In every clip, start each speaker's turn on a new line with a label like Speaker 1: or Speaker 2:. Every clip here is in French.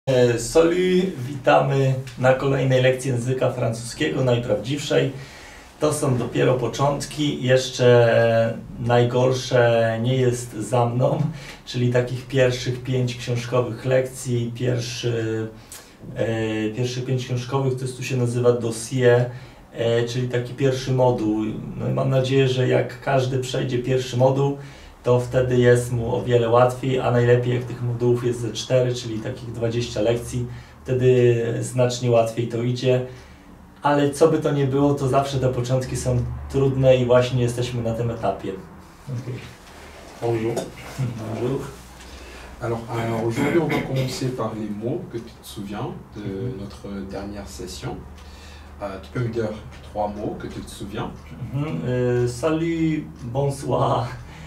Speaker 1: Salut, witamy na kolejnej lekcji języka francuskiego, najprawdziwszej. To są dopiero początki, jeszcze najgorsze nie jest za mną, czyli takich pierwszych 5 książkowych lekcji, pierwszych 5 książkowych, to jest, tu się nazywa dossier, czyli taki pierwszy moduł. No i mam nadzieję, że jak każdy przejdzie pierwszy moduł, to wtedy jest mu o wiele łatwiej, a najlepiej jak tych modułów jest ze 4, czyli takich 20 lekcji, wtedy znacznie łatwiej to idzie. Ale co by to nie było, to zawsze te początki są trudne i właśnie jesteśmy na tym etapie. Okay.
Speaker 2: Bonjour.
Speaker 1: Bonjour.
Speaker 2: Alors aujourd'hui, on va commencer par les mots que tu te souviens de notre dernière session. Tu peux me dire 3 mots que tu te souviens?
Speaker 1: Salut, bonsoir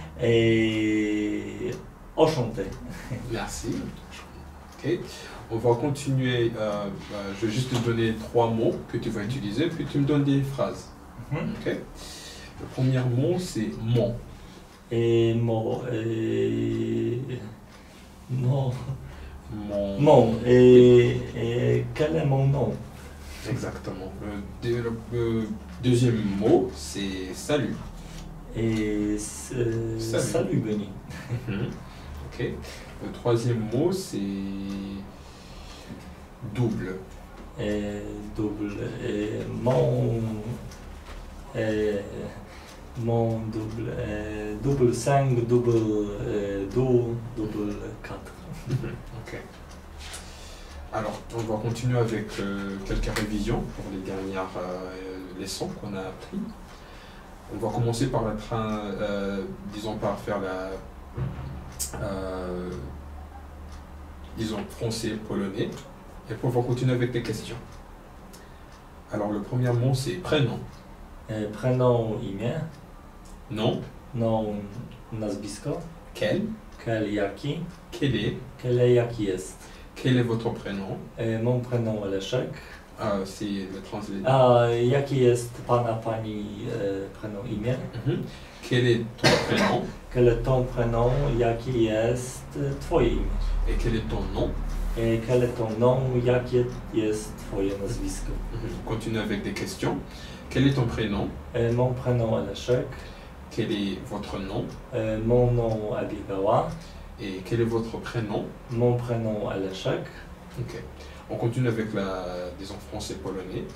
Speaker 1: et enchanté.
Speaker 2: Merci. Ok. On va continuer. Je vais juste te donner 3 mots que tu vas utiliser, puis tu me donnes des phrases. Ok. Le premier mot, c'est mon.
Speaker 1: Et mon. Non.
Speaker 2: Mon.
Speaker 1: Mon. Et quel est mon nom?
Speaker 2: Exactement. Le deuxième mot, c'est salut.
Speaker 1: Et salut Benny.
Speaker 2: Ok. Le troisième mot, c'est double.
Speaker 1: Double. Mon double. Double 5, double 2, double 4.
Speaker 2: Ok. Alors, on va continuer avec quelques révisions pour les dernières leçons qu'on a appris. On va commencer par disons par faire disons français, polonais, et puis on va continuer avec des questions. Alors le premier mot c'est prénom.
Speaker 1: Prénom, imię.
Speaker 2: Nom.
Speaker 1: Nom, nazwisko.
Speaker 2: Quel.
Speaker 1: Quel, jaki.
Speaker 2: Quel est.
Speaker 1: Quel, jaki jest.
Speaker 2: Quel est votre prénom?
Speaker 1: Mon prénom Leszek.
Speaker 2: C'est le translate.
Speaker 1: A jaki jest pana, pani prénom, imię?
Speaker 2: Quel est ton prénom?
Speaker 1: Quel est ton prénom? Jaki jest twoje imię?
Speaker 2: Et quel est ton nom?
Speaker 1: Et quel est ton nom? Jakie jest twoje nazwisko?
Speaker 2: On continue avec des questions. Quel est ton prénom?
Speaker 1: Mon prénom Leszek.
Speaker 2: Quel est votre nom?
Speaker 1: Mon nom Abigawa.
Speaker 2: Et quel est votre prénom?
Speaker 1: Mon prénom Leszek.
Speaker 2: Ok. On continue avec disons français polonais.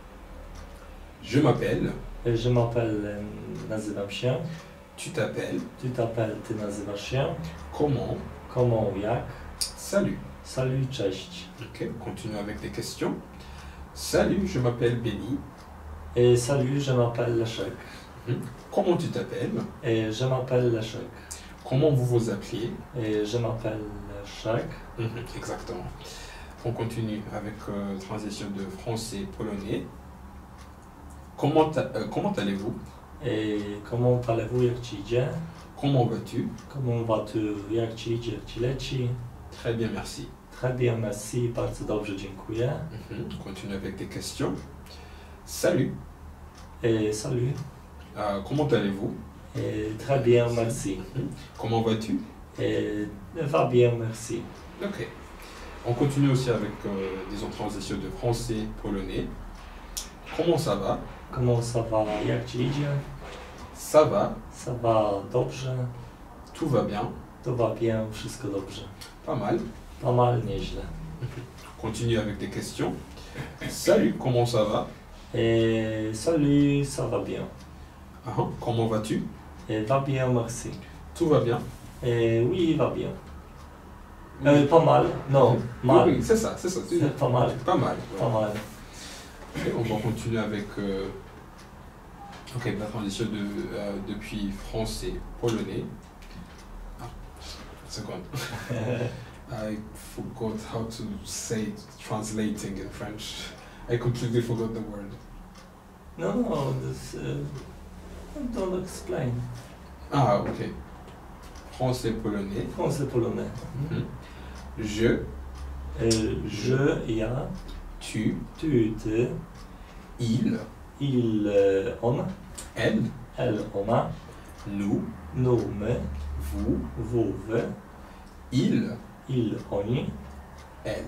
Speaker 2: Je m'appelle.
Speaker 1: Je m'appelle, nazywam się.
Speaker 2: Tu t'appelles.
Speaker 1: Tu t'appelles, ty nazywasz się.
Speaker 2: Comment?
Speaker 1: Comment, jak.
Speaker 2: Salut.
Speaker 1: Salut, cześć.
Speaker 2: Ok, on continue avec des questions. Salut, je m'appelle Benny.
Speaker 1: Et salut, je m'appelle Leszek.
Speaker 2: Comment tu t'appelles?
Speaker 1: Et je m'appelle Leszek.
Speaker 2: Comment vous vous appelez?
Speaker 1: Et je m'appelle Leszek.
Speaker 2: Exactement. On continue avec transition de français polonais. Comment allez-vous?
Speaker 1: Et comment allez-vous, jak ci idzie?
Speaker 2: Comment vas-tu?
Speaker 1: Comment vas-tu, jak ci idzie, jak ci leci?
Speaker 2: Très bien, merci.
Speaker 1: Très bien, merci, bardzo dobrze, dziękuję.
Speaker 2: On continue avec des questions. Salut.
Speaker 1: Et salut.
Speaker 2: Comment allez-vous?
Speaker 1: Et très bien, merci.
Speaker 2: Comment vas-tu?
Speaker 1: Et va bien, merci.
Speaker 2: Ok. On continue aussi avec des transitions de français polonais. Comment ça va?
Speaker 1: Comment ça va, jak ci idzie?
Speaker 2: Ça va.
Speaker 1: Ça va dobrze.
Speaker 2: Tout va bien.
Speaker 1: To va bien, wszystko dobrze.
Speaker 2: Pas mal.
Speaker 1: Pas mal, nieźle.
Speaker 2: On continue avec des questions. Salut, comment ça va?
Speaker 1: Et salut, ça va bien.
Speaker 2: Comment vas-tu?
Speaker 1: Et va bien, merci.
Speaker 2: Tout va bien.
Speaker 1: Et oui, va bien. Pas mal, non, mal.
Speaker 2: Oui, c'est ça, c'est ça.
Speaker 1: C'est pas mal.
Speaker 2: Pas mal.
Speaker 1: Pas mal.
Speaker 2: Okay, on va continuer avec la transition depuis français polonais. Seconde. I forgot how to say translating in French. I completely forgot the word.
Speaker 1: No, don't explain.
Speaker 2: Ok. Français polonais.
Speaker 1: Français polonais.
Speaker 2: Je.
Speaker 1: Je, ja.
Speaker 2: Tu.
Speaker 1: Tu, ty.
Speaker 2: Il.
Speaker 1: On.
Speaker 2: Elle.
Speaker 1: Ona.
Speaker 2: Nous.
Speaker 1: My.
Speaker 2: Vous.
Speaker 1: Wy.
Speaker 2: Il.
Speaker 1: Oni.
Speaker 2: Elle.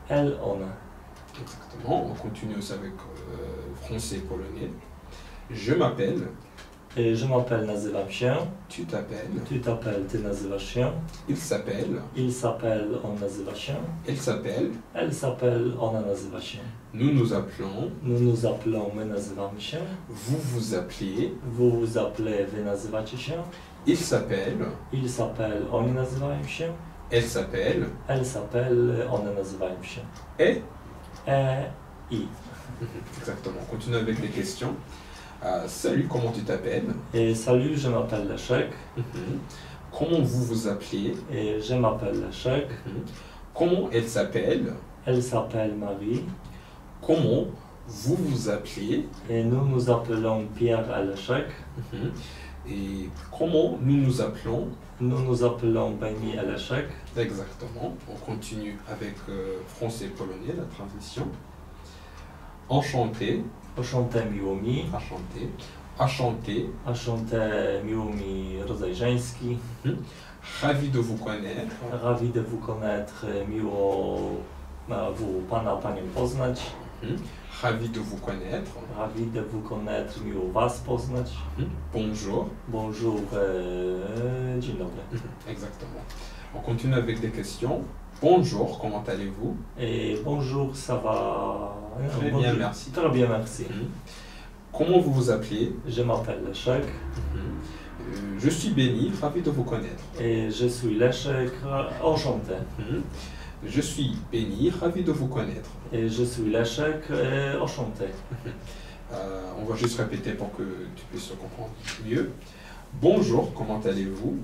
Speaker 1: elle, ona.
Speaker 2: Exactement. On continue aussi avec français et polonais. Je m'appelle.
Speaker 1: Je m'appelle, nazywam się.
Speaker 2: Tu t'appelles.
Speaker 1: Tu t'appelles, ty nazywasz się.
Speaker 2: Il s'appelle.
Speaker 1: Il s'appelle, on nazywa się.
Speaker 2: Elle s'appelle.
Speaker 1: Elle s'appelle, ona nazywa się.
Speaker 2: Nous nous appelons.
Speaker 1: Nous nous appelons, my nazywamy się.
Speaker 2: Vous vous appelez.
Speaker 1: Vous vous appelez, wy nazywacie się.
Speaker 2: Il s'appelle.
Speaker 1: Il s'appelle, oni nazywają się.
Speaker 2: Elle s'appelle.
Speaker 1: Elle s'appelle, one nazywają się.
Speaker 2: Et.
Speaker 1: I.
Speaker 2: Exactement. On continue avec les questions. Salut, comment tu t'appelles?
Speaker 1: Salut, je m'appelle Leszek.
Speaker 2: Comment vous vous appelez?
Speaker 1: Je m'appelle Leszek.
Speaker 2: Comment elle s'appelle?
Speaker 1: Elle s'appelle Marie.
Speaker 2: Comment vous vous appelez?
Speaker 1: Et nous nous appelons Pierre et Leszek.
Speaker 2: Et comment nous nous appelons?
Speaker 1: Nous nous appelons Beni et Leszek.
Speaker 2: Exactement. On continue avec français et polonais, la transition. Enchanté.
Speaker 1: Enchanté, miło mi.
Speaker 2: Enchanté. Enchanté.
Speaker 1: Enchanté, miło mi, rodzaj żeński.
Speaker 2: Ravi de vous connaître.
Speaker 1: Ravi de vous connaître, miło pana, panią poznać.
Speaker 2: Ravi de vous connaître.
Speaker 1: Ravi de vous connaître, miło was poznać.
Speaker 2: Bonjour.
Speaker 1: Bonjour, dzień dobry.
Speaker 2: Exactement. On continue avec des questions. Bonjour, comment allez-vous?
Speaker 1: Et bonjour, ça va?
Speaker 2: Très bien, merci.
Speaker 1: Très bien, merci.
Speaker 2: Comment vous vous appelez?
Speaker 1: Je m'appelle Leszek.
Speaker 2: Je suis Béni, ravi de vous connaître.
Speaker 1: Et je suis Leszek, enchanté.
Speaker 2: Je suis Béni, ravi de vous connaître.
Speaker 1: Et je suis Leszek, enchanté.
Speaker 2: On va juste répéter pour que tu puisses comprendre mieux. Bonjour, comment allez-vous?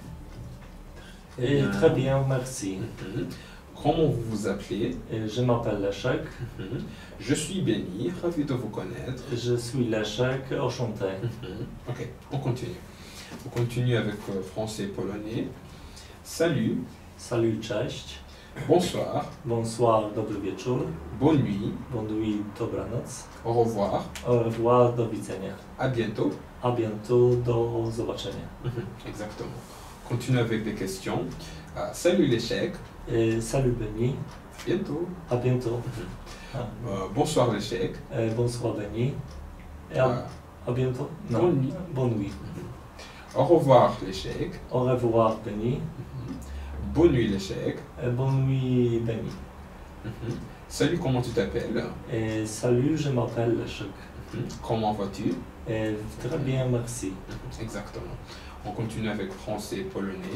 Speaker 1: Et très bien, merci.
Speaker 2: Comment vous vous appelez?
Speaker 1: Et je m'appelle Leszek.
Speaker 2: Je suis Béni, ravi de vous connaître.
Speaker 1: Je suis Leszek, enchanté.
Speaker 2: Ok, on continue. On continue avec français et polonais. Salut.
Speaker 1: Salut, cześć.
Speaker 2: Bonsoir.
Speaker 1: Bonsoir, dobry wieczór.
Speaker 2: Bonne nuit.
Speaker 1: Bonne nuit, dobranoc.
Speaker 2: Au revoir.
Speaker 1: Au revoir, do widzenia.
Speaker 2: À bientôt.
Speaker 1: A bientôt, do zobaczenia.
Speaker 2: Exactement. Continue avec des questions. Salut Leszek.
Speaker 1: Salut Beni.
Speaker 2: À bientôt.
Speaker 1: A bientôt.
Speaker 2: Bonsoir Leszek.
Speaker 1: Bonsoir Beni. A bientôt. Non.
Speaker 2: Bonne nuit.
Speaker 1: Bonne nuit.
Speaker 2: Au revoir Leszek.
Speaker 1: Au revoir Beni.
Speaker 2: Bonne nuit Leszek.
Speaker 1: Bonne nuit Beni.
Speaker 2: Salut, comment tu t'appelles?
Speaker 1: Salut, je m'appelle Leszek.
Speaker 2: Comment vas-tu?
Speaker 1: Très bien, merci.
Speaker 2: Exactement. On continue avec français et polonais.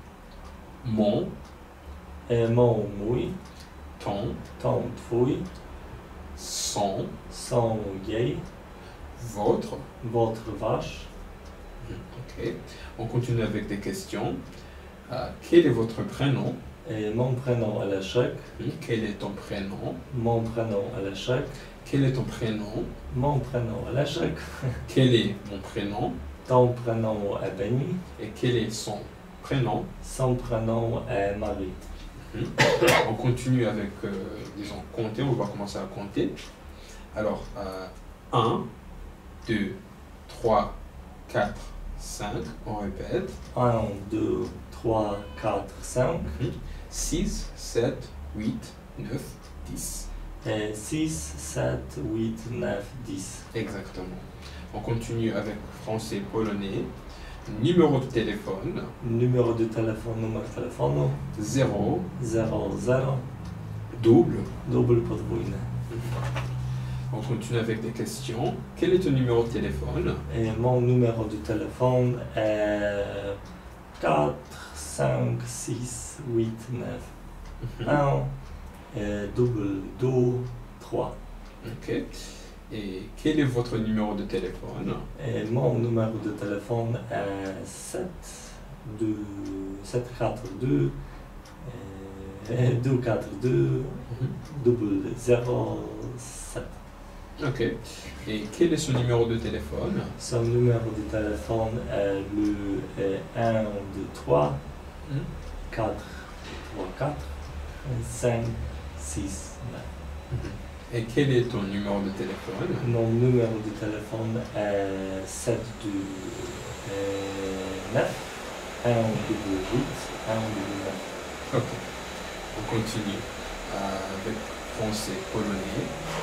Speaker 2: Mon.
Speaker 1: Mon, mój.
Speaker 2: Ton.
Speaker 1: Ton, twój.
Speaker 2: Son.
Speaker 1: Son, jej.
Speaker 2: Votre.
Speaker 1: Votre, wasz.
Speaker 2: Ok. On continue avec des questions. Quel est votre prénom?
Speaker 1: Mon prénom est Leszek.
Speaker 2: Quel est ton prénom?
Speaker 1: Mon prénom est Leszek.
Speaker 2: Quel est ton prénom?
Speaker 1: Mon prénom est Leszek.
Speaker 2: Quel est mon prénom?
Speaker 1: Ton prénom est Beni.
Speaker 2: Et quel est son prénom?
Speaker 1: Son prénom est Marie.
Speaker 2: On continue avec, disons, compter. On va commencer à compter. Alors, 1, 2, 3, 4, 5. On répète.
Speaker 1: 1, 2, 3, 4, 5.
Speaker 2: 6, 7, 8, 9, 10.
Speaker 1: 6, 7, 8, 9, 10.
Speaker 2: Exactement. On continue avec français, polonais. Numéro de téléphone.
Speaker 1: Numéro de téléphone, numer telefonu.
Speaker 2: 0,
Speaker 1: 0, 0.
Speaker 2: double.
Speaker 1: Double podwójny.
Speaker 2: On continue avec des questions. Quel est ton numéro de téléphone?
Speaker 1: Mon numéro de téléphone est 4, 5, 6, 8, 9. 1, double 2, 3.
Speaker 2: Ok. Et quel est votre numéro de téléphone?
Speaker 1: Mon numéro de téléphone est 7, 4, 2, 2, 4, 2, double 0, 7.
Speaker 2: Ok. Et quel est son numéro de téléphone?
Speaker 1: Son numéro de téléphone est le 1, 2, 3, 4, 3, 4, 5, 6, 9.
Speaker 2: Et quel est ton numéro de téléphone?
Speaker 1: Mon numéro de téléphone est 7, 2, 9, 1, double 8, 1, double 9.
Speaker 2: Ok. On continue. avec français polonais.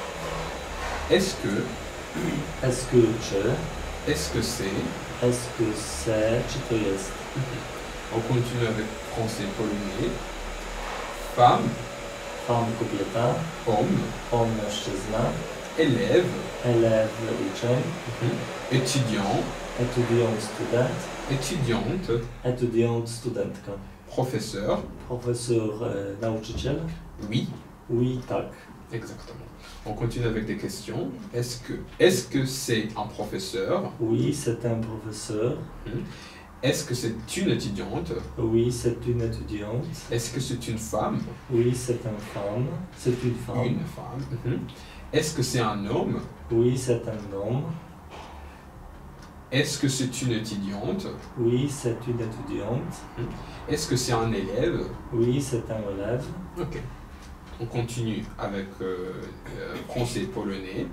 Speaker 2: Est-ce que,
Speaker 1: Est-ce que czy,
Speaker 2: est-ce que c'est.
Speaker 1: est-ce que c'est, czy to jest.
Speaker 2: On continue avec français polonais. Femme,
Speaker 1: Pan kobieta,
Speaker 2: homme,
Speaker 1: on mężczyzna,
Speaker 2: élève,
Speaker 1: elew uczeń,
Speaker 2: étudiant,
Speaker 1: etudiant student,
Speaker 2: étudiante,
Speaker 1: etudiant studentka.
Speaker 2: professeur.
Speaker 1: Profesor nauczyciel?
Speaker 2: Oui,
Speaker 1: Oui, tak.
Speaker 2: exactement. On continue avec des questions. Est-ce que c'est un professeur?
Speaker 1: Oui, c'est un professeur.
Speaker 2: Est-ce que c'est une étudiante?
Speaker 1: Oui, c'est une étudiante.
Speaker 2: Est-ce que c'est une femme?
Speaker 1: Oui, c'est une femme. C'est une femme.
Speaker 2: Une femme. Est-ce que c'est un homme?
Speaker 1: Oui, c'est un homme.
Speaker 2: Est-ce que c'est une étudiante?
Speaker 1: Oui, c'est une étudiante.
Speaker 2: Est-ce que c'est un élève?
Speaker 1: Oui, c'est un élève.
Speaker 2: Ok. On continue avec français polonais.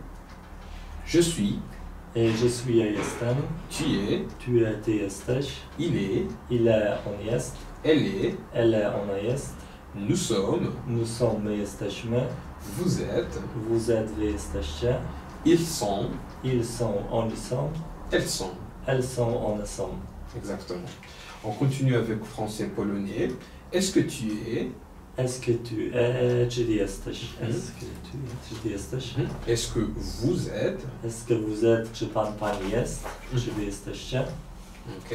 Speaker 2: Je suis,
Speaker 1: Et je suis, ja jestem.
Speaker 2: tu es,
Speaker 1: Tu es, ty jesteś.
Speaker 2: il est,
Speaker 1: Ile on jest.
Speaker 2: elle est,
Speaker 1: Ele, ona jest.
Speaker 2: nous sommes,
Speaker 1: Nous sommes, my jesteśmy.
Speaker 2: vous êtes,
Speaker 1: Vous êtes, wy jesteście.
Speaker 2: ils sont,
Speaker 1: Ils sont, oni są.
Speaker 2: elles sont.
Speaker 1: Elles sont, one są.
Speaker 2: Exactement. On continue avec français polonais. Est-ce que tu es?
Speaker 1: Est-ce que tu es, czyli jesteś? Est-ce que tu es, czy ty jesteś?
Speaker 2: Est-ce que vous êtes?
Speaker 1: Est-ce que vous êtes, czy pan, pani jest? Czy wy jesteście?
Speaker 2: Ok.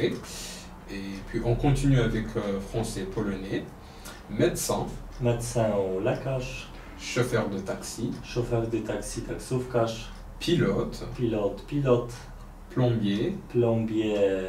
Speaker 2: Et puis on continue avec français polonais. Médecin,
Speaker 1: Médecin, lekarz.
Speaker 2: chauffeur de taxi,
Speaker 1: Szofer de taksi, taksówkarz.
Speaker 2: pilote,
Speaker 1: Pilot.
Speaker 2: plombier,
Speaker 1: Plombier,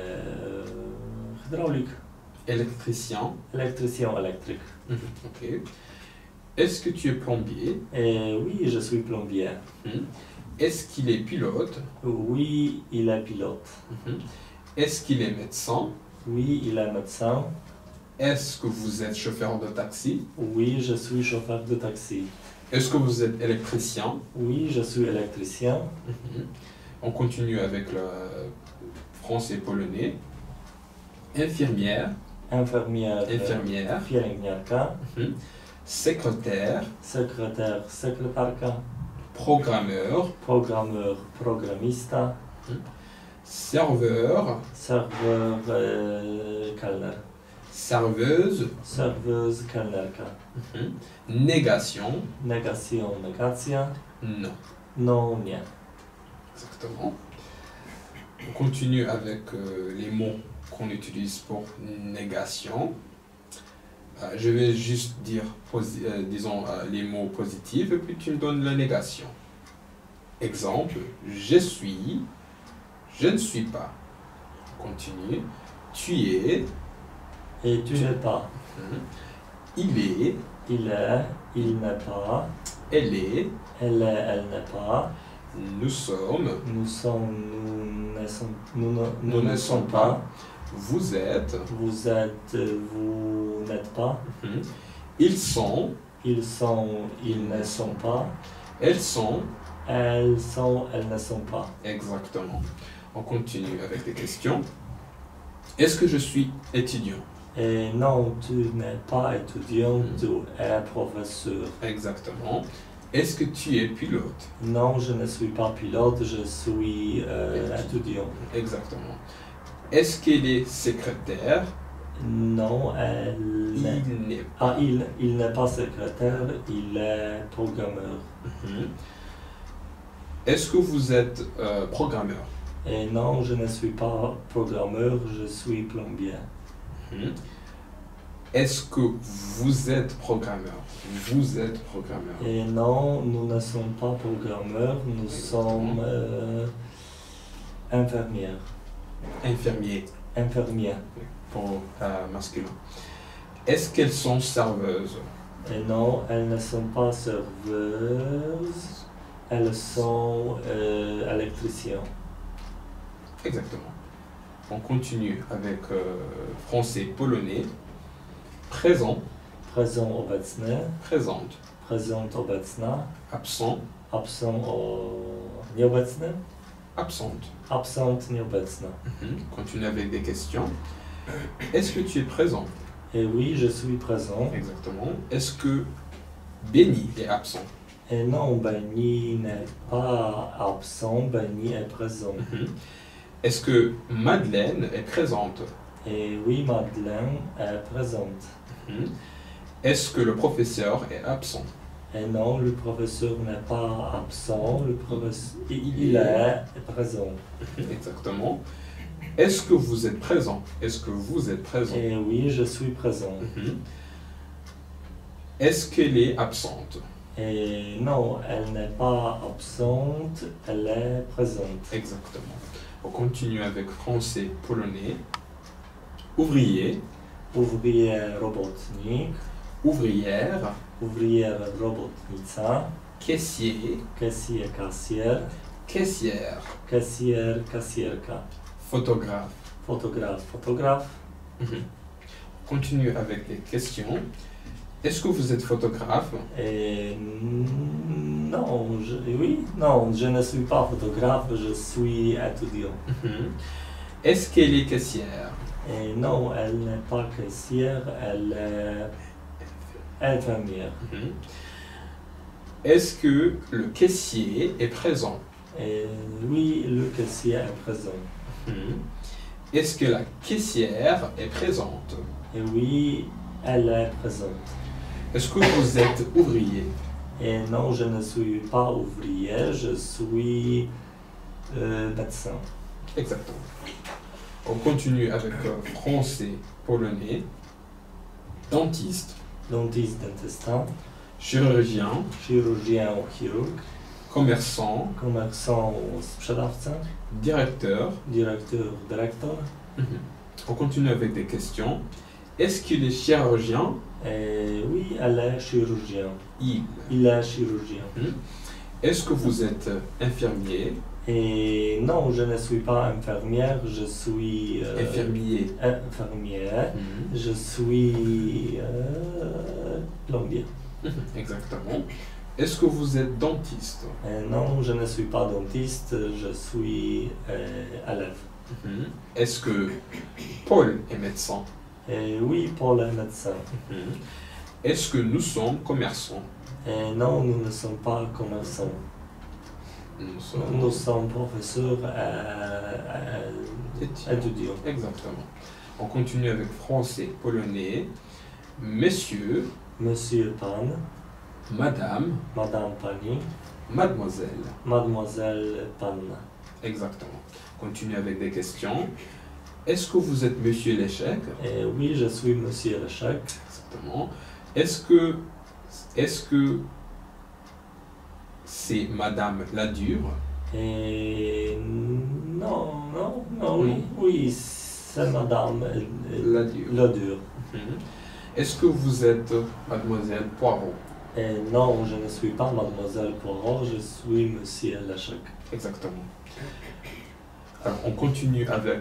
Speaker 1: hydraulik.
Speaker 2: électricien.
Speaker 1: Électricien, elektryk.
Speaker 2: Ok. Est-ce que tu es plombier?
Speaker 1: Oui, je suis plombier.
Speaker 2: Est-ce qu'il est pilote?
Speaker 1: Oui, il est pilote.
Speaker 2: Est-ce qu'il est médecin?
Speaker 1: Oui, il est médecin.
Speaker 2: Est-ce que vous êtes chauffeur de taxi?
Speaker 1: Oui, je suis chauffeur de taxi.
Speaker 2: Est-ce que vous êtes électricien?
Speaker 1: Oui, je suis électricien.
Speaker 2: On continue avec le français polonais. Infirmière,
Speaker 1: Infirmière.
Speaker 2: infirmière,
Speaker 1: Pielęgniarka.
Speaker 2: secrétaire,
Speaker 1: Sekretarz, sekretarka.
Speaker 2: programmeur,
Speaker 1: Programmeur, programista.
Speaker 2: serveur,
Speaker 1: Serwer, kelner.
Speaker 2: serveuse,
Speaker 1: Serweuse, kelnerka.
Speaker 2: négation,
Speaker 1: Negacją, negacja.
Speaker 2: non.
Speaker 1: No, nie.
Speaker 2: Exactement. On continue avec les mots qu'on utilise pour négation. Je vais juste dire, disons, les mots positifs et puis tu me donnes la négation. Exemple, je suis, je ne suis pas. On continue. Tu es,
Speaker 1: Et tu n'es pas.
Speaker 2: il est,
Speaker 1: Il est, il n'est pas.
Speaker 2: elle est,
Speaker 1: Elle est, elle n'est pas.
Speaker 2: nous sommes,
Speaker 1: Nous sommes, nous
Speaker 2: ne
Speaker 1: ne sommes pas.
Speaker 2: vous êtes,
Speaker 1: Vous êtes, vous n'êtes pas.
Speaker 2: ils sont,
Speaker 1: Ils sont, ils ne sont pas.
Speaker 2: elles sont.
Speaker 1: Elles sont, elles ne sont pas.
Speaker 2: Exactement. On continue avec des questions. Est-ce que je suis étudiant?
Speaker 1: Et non, tu n'es pas étudiant, tu es professeur.
Speaker 2: Exactement. Est-ce que tu es pilote?
Speaker 1: Non, je ne suis pas pilote, je suis étudiant.
Speaker 2: Exactement. Est-ce qu'elle est secrétaire?
Speaker 1: Non, elle n'est...
Speaker 2: Il n'est
Speaker 1: Ah, il n'est pas secrétaire, il est programmeur.
Speaker 2: Est-ce que vous êtes programmeur?
Speaker 1: Et non, je ne suis pas programmeur, je suis plombier.
Speaker 2: Est-ce que vous êtes programmeur? Vous êtes programmeur.
Speaker 1: Et non, nous ne sommes pas programmeurs, nous sommes infirmières.
Speaker 2: Infirmier
Speaker 1: Infirmières.
Speaker 2: pour masculin. Est-ce qu'elles sont serveuses?
Speaker 1: Et non, elles ne sont pas serveuses, elles sont électriciens.
Speaker 2: Exactement. On continue avec français polonais. Présent,
Speaker 1: Présent obecny,
Speaker 2: présente,
Speaker 1: prezent obecna,
Speaker 2: absent,
Speaker 1: absent nieobecny,
Speaker 2: absente.
Speaker 1: absent nieobecna.
Speaker 2: Continue avec des questions. Est-ce que tu es présent?
Speaker 1: Et oui, je suis présent.
Speaker 2: Exactement. Est-ce que Benny est absent.
Speaker 1: Et non, Benny n'est pas absent, Benny est présent.
Speaker 2: Est-ce que Madeleine est présente?
Speaker 1: Et oui, Madeleine est présente.
Speaker 2: Est-ce que le professeur est absent?
Speaker 1: Et non, le professeur n'est pas absent, il est présent.
Speaker 2: Exactement. Est-ce que vous êtes présent? Est-ce que vous êtes présent?
Speaker 1: Et oui, je suis présent.
Speaker 2: Est-ce qu'elle est absente?
Speaker 1: Et non, elle n'est pas absente, elle est présente.
Speaker 2: Exactement. On continue avec français, polonais. Ouvrier,
Speaker 1: Ouvrier robotnik,
Speaker 2: ouvrière,
Speaker 1: ouvrière robotnica,
Speaker 2: caissier,
Speaker 1: kasier kasier,
Speaker 2: caissière,
Speaker 1: kasier kasierka,
Speaker 2: photographe.
Speaker 1: fotograf fotograf.
Speaker 2: On continue avec les questions. Est-ce que vous êtes photographe?
Speaker 1: Et non, oui, non, je ne suis pas photographe, je suis étudiant.
Speaker 2: Est-ce qu'elle est caissière?
Speaker 1: Et non, elle n'est pas caissière, elle est infirmière.
Speaker 2: Est-ce que le caissier est présent?
Speaker 1: Et oui, le caissier est présent.
Speaker 2: Est-ce que la caissière est présente?
Speaker 1: Et oui, elle est présente.
Speaker 2: Est-ce que vous êtes ouvrier?
Speaker 1: Et non, je ne suis pas ouvrier, je suis médecin.
Speaker 2: Exactement. On continue avec français, polonais, dentiste,
Speaker 1: Dentiste, dentystan,
Speaker 2: chirurgien,
Speaker 1: chirurgien ou chirurg,
Speaker 2: commerçant,
Speaker 1: commerçant ou sprzedawca,
Speaker 2: directeur.
Speaker 1: directeur, dyrektor.
Speaker 2: On continue avec des questions. Est-ce qu'il est chirurgien?
Speaker 1: Et oui, elle est chirurgien. Il est chirurgien.
Speaker 2: Est-ce que vous êtes infirmier?
Speaker 1: Et non, je ne suis pas infirmière, je suis
Speaker 2: Infirmier.
Speaker 1: infirmière. Je suis plombier.
Speaker 2: Exactement. Est-ce que vous êtes dentiste?
Speaker 1: Non, je ne suis pas dentiste, je suis élève.
Speaker 2: Est-ce que Paul est médecin?
Speaker 1: Et oui, Paul est médecin.
Speaker 2: Est-ce que nous sommes commerçants?
Speaker 1: Et non, nous ne sommes pas commerçants. Nous sommes professeurs étudiants.
Speaker 2: Exactement. On continue avec français, polonais. Monsieur,
Speaker 1: Monsieur Pan,
Speaker 2: madame,
Speaker 1: Madame Pani,
Speaker 2: mademoiselle.
Speaker 1: Mademoiselle Pan.
Speaker 2: Exactement. Continue avec des questions. Est-ce que vous êtes monsieur l'échec?
Speaker 1: Et oui, je suis Monsieur Lechek.
Speaker 2: Exactement. Est-ce que c'est madame Ladure?
Speaker 1: Et non, oui, c'est Madame
Speaker 2: Ladure.
Speaker 1: Ladure.
Speaker 2: Est-ce que vous êtes mademoiselle Poirot?
Speaker 1: Et non, je ne suis pas Mademoiselle Poirot, je suis Monsieur Lechek.
Speaker 2: Exactement. Alors, on continue avec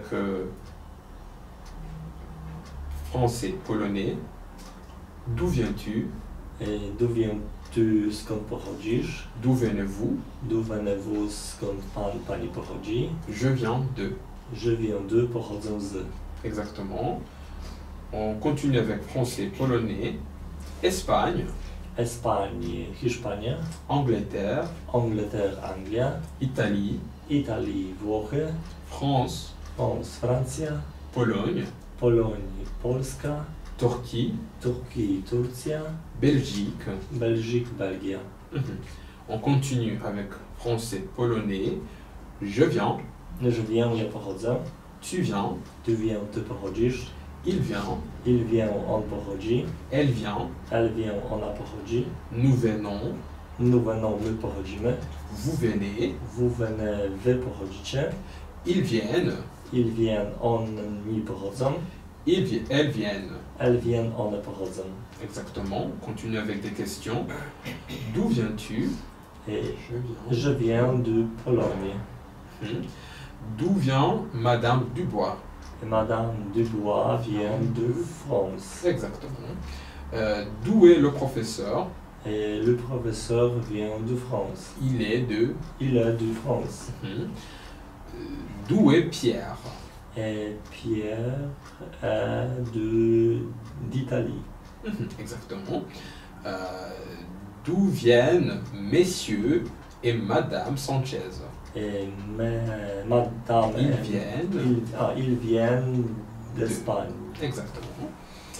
Speaker 2: français, polonais. D'où viens-tu?
Speaker 1: Et d'où viens-tu, skąd pochodzisz?
Speaker 2: D'où venez-vous?
Speaker 1: D'où venez-vous, skąd pani pochodzi?
Speaker 2: Je viens de.
Speaker 1: Je viens de, pochodzę z.
Speaker 2: Exactement. On continue avec français, polonais. Espagne,
Speaker 1: Espagne, Hiszpania,
Speaker 2: Angleterre,
Speaker 1: Angleterre, Anglia,
Speaker 2: Italie,
Speaker 1: Italii, Włochy,
Speaker 2: France,
Speaker 1: France, Francja,
Speaker 2: Pologne,
Speaker 1: Polonia, Polska,
Speaker 2: Turquie,
Speaker 1: Turquie, Turcja,
Speaker 2: Belgique.
Speaker 1: Belgique, Belgia.
Speaker 2: On continue avec français, polonais. Je viens,
Speaker 1: Je viens, ja pochodzę.
Speaker 2: tu viens,
Speaker 1: Tu viens, ty pochodzisz.
Speaker 2: il vient,
Speaker 1: Il vient, on pochodzi.
Speaker 2: elle vient,
Speaker 1: Elle vient, ona pochodzi.
Speaker 2: nous venons,
Speaker 1: Nous venons, my pochodzimy.
Speaker 2: vous venez,
Speaker 1: Vous venez, wy pochodzicie.
Speaker 2: ils viennent,
Speaker 1: Ils viennent, oni pochodzą.
Speaker 2: elles viennent.
Speaker 1: Elles viennent, one pochodzą.
Speaker 2: Exactement. On continue avec des questions. D'où viens-tu?
Speaker 1: Et
Speaker 2: Je
Speaker 1: je viens de Pologne.
Speaker 2: viens. D'où vient Madame Dubois?
Speaker 1: Et Madame Dubois vient de France.
Speaker 2: Exactement. D'où est le professeur?
Speaker 1: Et le professeur vient de France.
Speaker 2: Il est de.
Speaker 1: Il est de France.
Speaker 2: D'où est Pierre?
Speaker 1: Et Pierre est d'Italie.
Speaker 2: Exactement. D'où viennent messieurs et madame Sanchez?
Speaker 1: Et madame,
Speaker 2: Ils viennent.
Speaker 1: ils viennent d'Espagne.
Speaker 2: Exactement.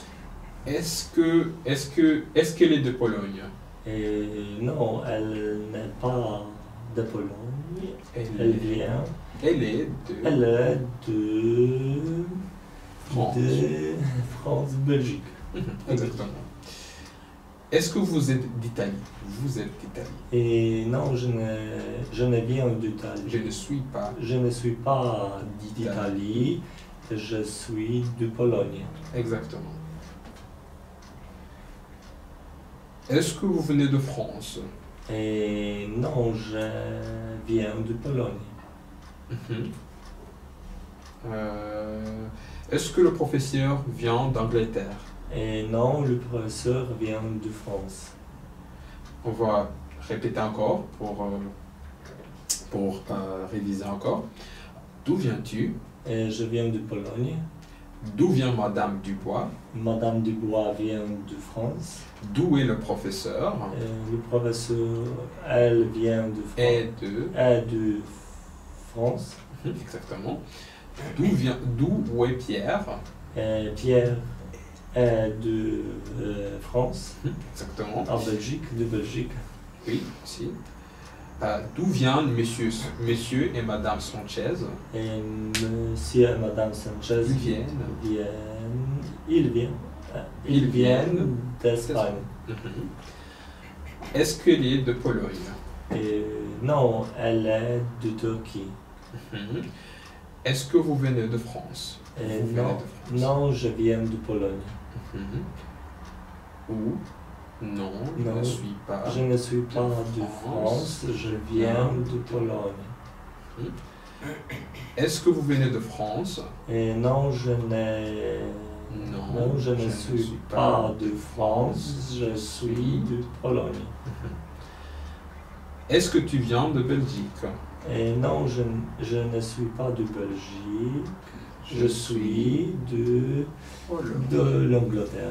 Speaker 2: Est-ce qu'elle est de Pologne?
Speaker 1: Et non, elle n'est pas de Pologne. Elle vient.
Speaker 2: Elle est de
Speaker 1: Elle est de
Speaker 2: France.
Speaker 1: France, Belgique.
Speaker 2: Exactement. Est-ce que vous êtes d'Italie? Vous êtes d'Italie.
Speaker 1: Et non, je ne viens d'Italie.
Speaker 2: Je ne suis pas.
Speaker 1: Je ne suis pas d'Italie, je suis de Pologne.
Speaker 2: Exactement. Est-ce que vous venez de France?
Speaker 1: Et non, je viens de Pologne.
Speaker 2: Est-ce que le professeur vient d'Angleterre?
Speaker 1: Et non, le professeur vient de France.
Speaker 2: On va répéter encore pour réviser encore. D'où viens-tu?
Speaker 1: Et je viens de Pologne.
Speaker 2: D'où vient Madame Dubois?
Speaker 1: Madame Dubois vient de France.
Speaker 2: D'où est le professeur?
Speaker 1: Et le professeur, elle vient de France.
Speaker 2: Et de
Speaker 1: de France.
Speaker 2: Exactement. D'où est Pierre?
Speaker 1: Et Pierre est de France.
Speaker 2: Exactement.
Speaker 1: En Belgique, de Belgique.
Speaker 2: Oui, aussi. D'où viennent monsieur et madame Sanchez?
Speaker 1: Et monsieur et madame Sanchez ils viennent d'Espagne.
Speaker 2: Est-ce qu'elle est de Pologne?
Speaker 1: Et non, elle est de Turquie.
Speaker 2: Est-ce que vous venez de France?
Speaker 1: Et
Speaker 2: Vous venez
Speaker 1: non,
Speaker 2: de France.
Speaker 1: non, je viens de Pologne.
Speaker 2: Ou non, je
Speaker 1: Non,
Speaker 2: ne suis pas.
Speaker 1: Je ne suis pas de France, je viens de Pologne.
Speaker 2: Est-ce que vous venez de France?
Speaker 1: Et non, je ne suis pas de France, je suis de Pologne.
Speaker 2: Est-ce que tu viens de Belgique?
Speaker 1: Et non, je ne suis pas de Belgique, je suis de l'Angleterre.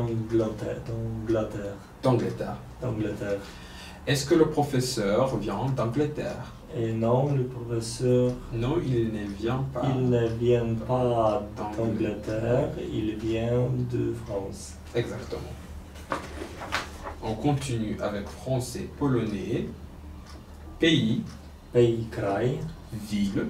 Speaker 1: D'Angleterre.
Speaker 2: Est-ce que le professeur vient d'Angleterre?
Speaker 1: Et non, le professeur,
Speaker 2: Non, il ne vient pas.
Speaker 1: il ne vient pas d'Angleterre, il vient de France.
Speaker 2: Exactement. On continue avec français, polonais, pays,
Speaker 1: Kraj,
Speaker 2: ville,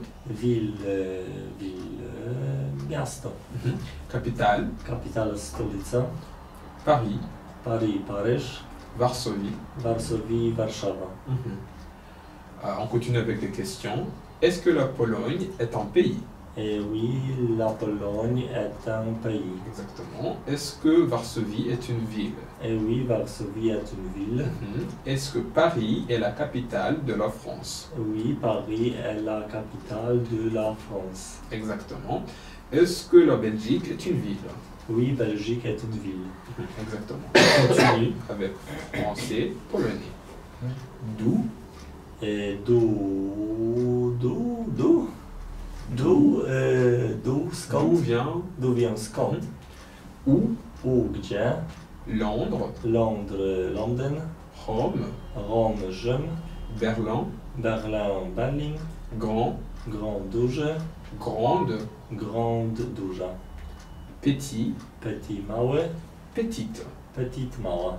Speaker 1: miasto.
Speaker 2: capitale,
Speaker 1: Kapital, stolica,
Speaker 2: Paris,
Speaker 1: Paryż,
Speaker 2: Varsovie.
Speaker 1: Warszawa.
Speaker 2: On continue avec des questions. Est-ce que la Pologne est un pays?
Speaker 1: Et oui, la Pologne est un pays.
Speaker 2: Exactement. Est-ce que Varsovie est une ville?
Speaker 1: Et oui, Varsovie est une ville.
Speaker 2: Est-ce que Paris est la capitale de la France?
Speaker 1: Oui, Paris est la capitale de la France.
Speaker 2: Exactement. Est-ce que la Belgique est une ville?
Speaker 1: Oui, Belgique est une ville.
Speaker 2: Exactement. On continue avec français, polonais. D'où?
Speaker 1: Et d'où vient skąd?
Speaker 2: Où?
Speaker 1: Gdzie?
Speaker 2: Londres,
Speaker 1: Londyn,
Speaker 2: Rome,
Speaker 1: Rzym,
Speaker 2: Berlin,
Speaker 1: Berlin,
Speaker 2: grand,
Speaker 1: duży,
Speaker 2: grande,
Speaker 1: duża,
Speaker 2: petit,
Speaker 1: mały,
Speaker 2: petite.
Speaker 1: mała.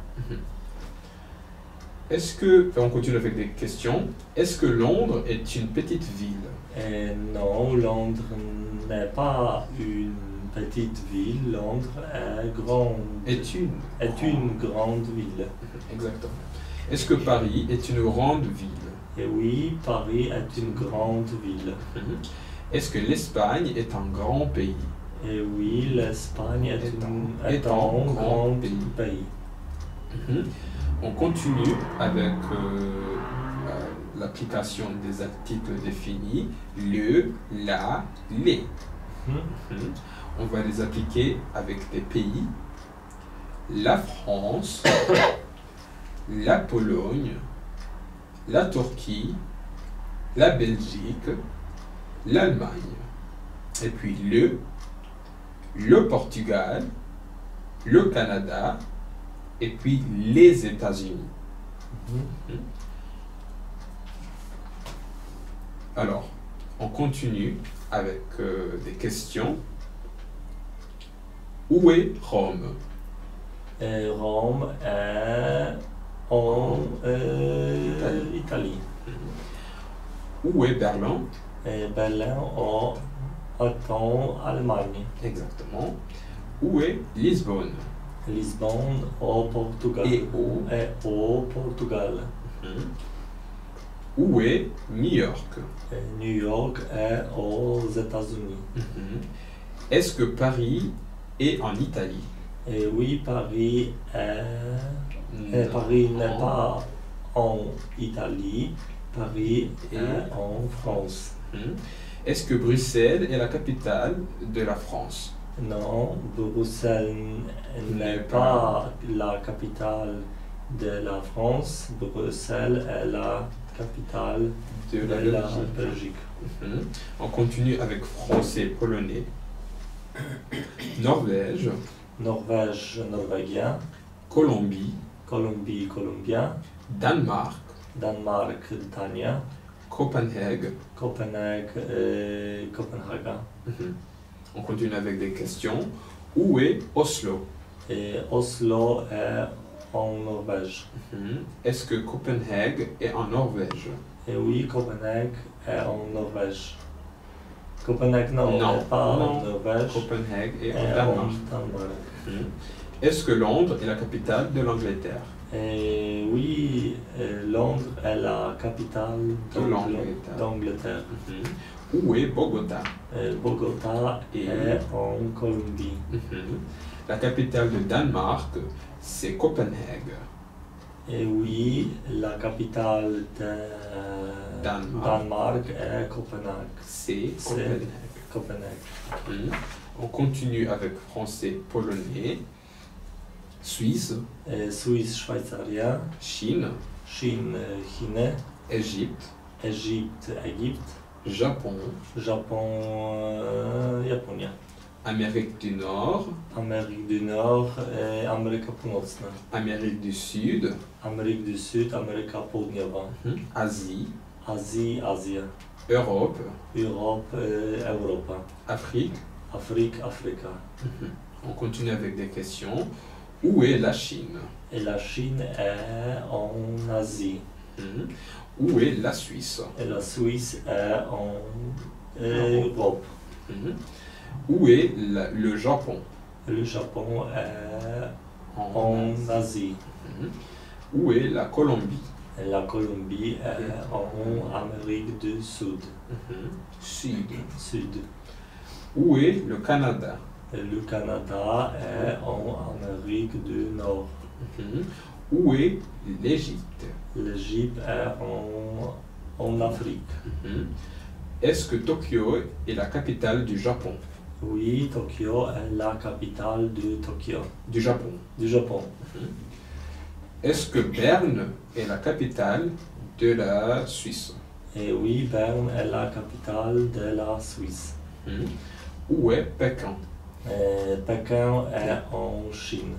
Speaker 2: Est-ce que, on continue avec des questions, est-ce que Londres est une petite ville?
Speaker 1: Et non, Londres n'est pas une petite ville, Londres est une grande ville.
Speaker 2: Exactement. Est-ce que Paris est une grande ville?
Speaker 1: Et oui, Paris est une grande ville.
Speaker 2: Est-ce que l'Espagne est un grand pays?
Speaker 1: Et oui, l'Espagne est un grand pays.
Speaker 2: On continue avec l'application des articles définis, le, la, les. On va les appliquer avec des pays. La France, la Pologne, la Turquie, la Belgique, l'Allemagne. Et puis le Portugal, le Canada, et puis les États-Unis.
Speaker 1: Mhm.
Speaker 2: Alors, on continue avec des questions. Où est Rome?
Speaker 1: Rome est en Italie.
Speaker 2: Où est Berlin?
Speaker 1: Berlin en Allemagne.
Speaker 2: Exactement. Où est Lisbonne?
Speaker 1: Lisbonne au Portugal.
Speaker 2: Et
Speaker 1: au Portugal.
Speaker 2: Où est New York?
Speaker 1: New York est aux États-Unis.
Speaker 2: Est-ce que Paris est en Italie?
Speaker 1: Et oui, Paris
Speaker 2: Non.
Speaker 1: Paris n'est pas en Italie. Paris est en France.
Speaker 2: Est-ce que Bruxelles est la capitale de la France?
Speaker 1: Non, Bruxelles n'est pas la capitale de la France. Bruxelles est la capitale
Speaker 2: De la
Speaker 1: Belgique.
Speaker 2: On continue avec français polonais. Norvège,
Speaker 1: Norvège, norvégien.
Speaker 2: Colombie,
Speaker 1: Colombie, colombien.
Speaker 2: Danemark,
Speaker 1: Danemark, Dania.
Speaker 2: Copenhague.
Speaker 1: Copenhague, Copenhague.
Speaker 2: On continue avec des questions. Où est Oslo?
Speaker 1: Et Oslo est en Norvège.
Speaker 2: Est-ce que Copenhague est en Norvège?
Speaker 1: Et oui, Copenhague est en Norvège. Copenhague, non,
Speaker 2: Non,
Speaker 1: n'est pas
Speaker 2: non.
Speaker 1: en Norvège.
Speaker 2: Copenhague est en
Speaker 1: est
Speaker 2: Danemark.
Speaker 1: Danemark.
Speaker 2: Est-ce que Londres est la capitale de l'Angleterre?
Speaker 1: Et oui, Londres est la capitale d'Angleterre.
Speaker 2: Où est Bogota?
Speaker 1: Bogota est en Colombie.
Speaker 2: La capitale de Danemark, c'est Copenhague.
Speaker 1: Et oui, la capitale de Danemark est Copenhague.
Speaker 2: C'est
Speaker 1: Copenhague.
Speaker 2: On continue avec français polonais. Suisse,
Speaker 1: Suisse, Schweizaria.
Speaker 2: Chine,
Speaker 1: Chine, Chine.
Speaker 2: Égypte,
Speaker 1: Égypte, Égypte.
Speaker 2: Japon,
Speaker 1: Japon, Japonia.
Speaker 2: Amérique du Nord,
Speaker 1: Amérique du Nord, Ameryka Północna.
Speaker 2: Amérique du Sud,
Speaker 1: Amérique du Sud, Ameryka Południowa.
Speaker 2: Asie,
Speaker 1: Asie, Azja.
Speaker 2: Europe,
Speaker 1: Europe, Europa.
Speaker 2: Afrique.
Speaker 1: Afrique, Africa.
Speaker 2: On continue avec des questions. Où est la Chine?
Speaker 1: Et la Chine est en Asie.
Speaker 2: Où est la Suisse?
Speaker 1: Et la Suisse est en Europe.
Speaker 2: Où est le Japon?
Speaker 1: Le Japon est en Asie.
Speaker 2: Où est la Colombie?
Speaker 1: Et la Colombie est en Amérique du Sud. Sud.
Speaker 2: Où est le Canada?
Speaker 1: Et le Canada est en Amérique du Nord.
Speaker 2: Où est l'Égypte?
Speaker 1: L'Égypte est en Afrique.
Speaker 2: Est-ce que Tokyo est la capitale du Japon?
Speaker 1: Oui, Tokyo est la capitale de Tokyo.
Speaker 2: Du Japon.
Speaker 1: Du Japon.
Speaker 2: Est-ce que Berne est la capitale de la Suisse?
Speaker 1: Et oui, Berne est la capitale de la Suisse.
Speaker 2: Où est Pékin?
Speaker 1: Pékin est en Chine.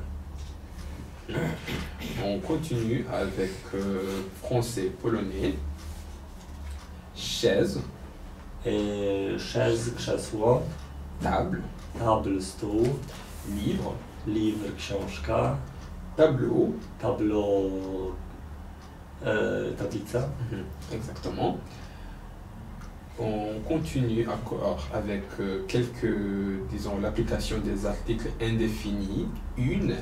Speaker 2: On continue avec français polonais. Chaise,
Speaker 1: Et chaise, krzesło.
Speaker 2: table,
Speaker 1: Table, stół.
Speaker 2: livre,
Speaker 1: Livre, książka.
Speaker 2: tableau.
Speaker 1: Tableau, tablica.
Speaker 2: Exactement. On continue encore avec disons, l'application des articles indéfinis. Une,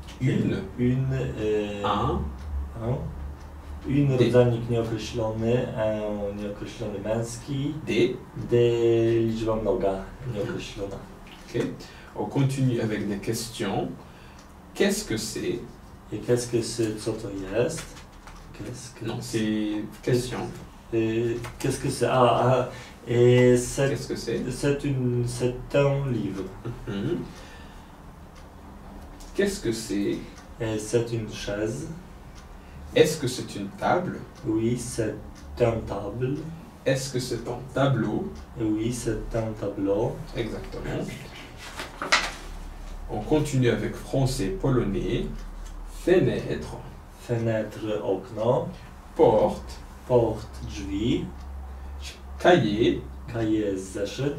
Speaker 2: un,
Speaker 1: Une,
Speaker 2: Des.
Speaker 1: rodzanik nieokreślony, nieokreślony męski.
Speaker 2: des.
Speaker 1: Liczba mnoga, nieokreślona.
Speaker 2: Ok. On continue avec des questions. Qu'est-ce que c'est?
Speaker 1: I qu'est-ce que c'est, co to jest? Qu'est-ce que
Speaker 2: Non, c'est question.
Speaker 1: Qu'est-ce que c'est?
Speaker 2: Qu'est-ce que c'est?
Speaker 1: C'est un livre.
Speaker 2: Qu'est-ce que c'est?
Speaker 1: Et c'est une chaise.
Speaker 2: Est-ce que c'est une table?
Speaker 1: Oui, c'est un table.
Speaker 2: Est-ce que c'est un tableau?
Speaker 1: Et oui, c'est un tableau.
Speaker 2: Exactement. On continue avec français polonais. Fenêtre,
Speaker 1: Fenêtre, okno.
Speaker 2: Porte,
Speaker 1: Port, drzwi.
Speaker 2: cahier,
Speaker 1: Kaje, zeszyt.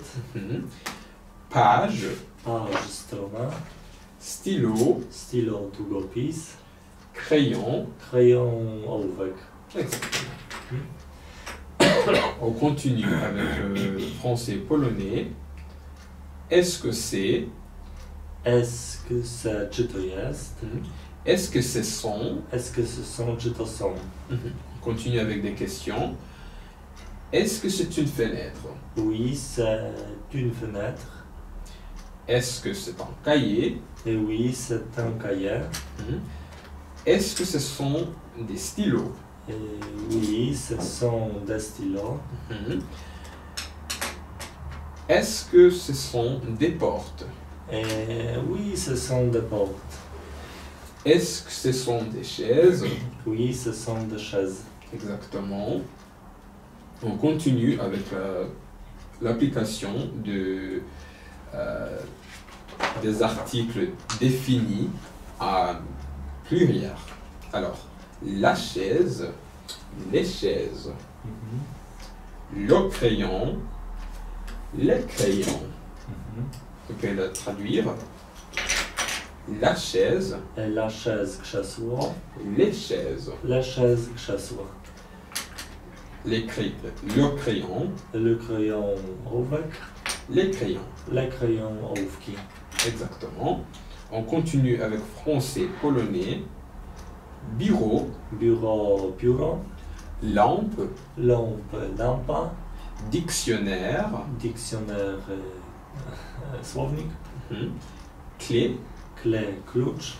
Speaker 2: page,
Speaker 1: Paż, strona.
Speaker 2: stylo,
Speaker 1: Stylo, długopis.
Speaker 2: crayon.
Speaker 1: Krajon, ołówek.
Speaker 2: Exactement. On continue avec français-polonais. Est-ce que c'est?
Speaker 1: Est-ce que c'est, czy to jest?
Speaker 2: Est-ce que ce sont?
Speaker 1: Est-ce que ce sont, czy to są?
Speaker 2: On continue avec des questions. Est-ce que c'est une fenêtre?
Speaker 1: Oui, c'est une fenêtre.
Speaker 2: Est-ce que c'est un cahier?
Speaker 1: Et oui, c'est un cahier.
Speaker 2: Est-ce que ce sont des stylos?
Speaker 1: Et oui, ce sont des stylos.
Speaker 2: Est-ce que ce sont des portes?
Speaker 1: Et oui, ce sont des portes.
Speaker 2: Est-ce que ce sont des chaises?
Speaker 1: Oui, ce sont des chaises.
Speaker 2: Exactement. On continue avec l'application des articles définis à pluriel. Alors, la chaise, les chaises, le crayon, les crayons. On peut le traduire. La chaise,
Speaker 1: Et la chaise, krzesło.
Speaker 2: les chaises,
Speaker 1: Les chaises, krzesło.
Speaker 2: le crayon,
Speaker 1: Le crayon, ołówek.
Speaker 2: les crayons.
Speaker 1: Les crayons, ołówki.
Speaker 2: Exactement. On continue avec français, polonais, bureau,
Speaker 1: Biuro, biuro.
Speaker 2: lampe,
Speaker 1: Lampe, lampa.
Speaker 2: dictionnaire,
Speaker 1: Dictionnaire, słownik.
Speaker 2: clé.
Speaker 1: Clé, klucz.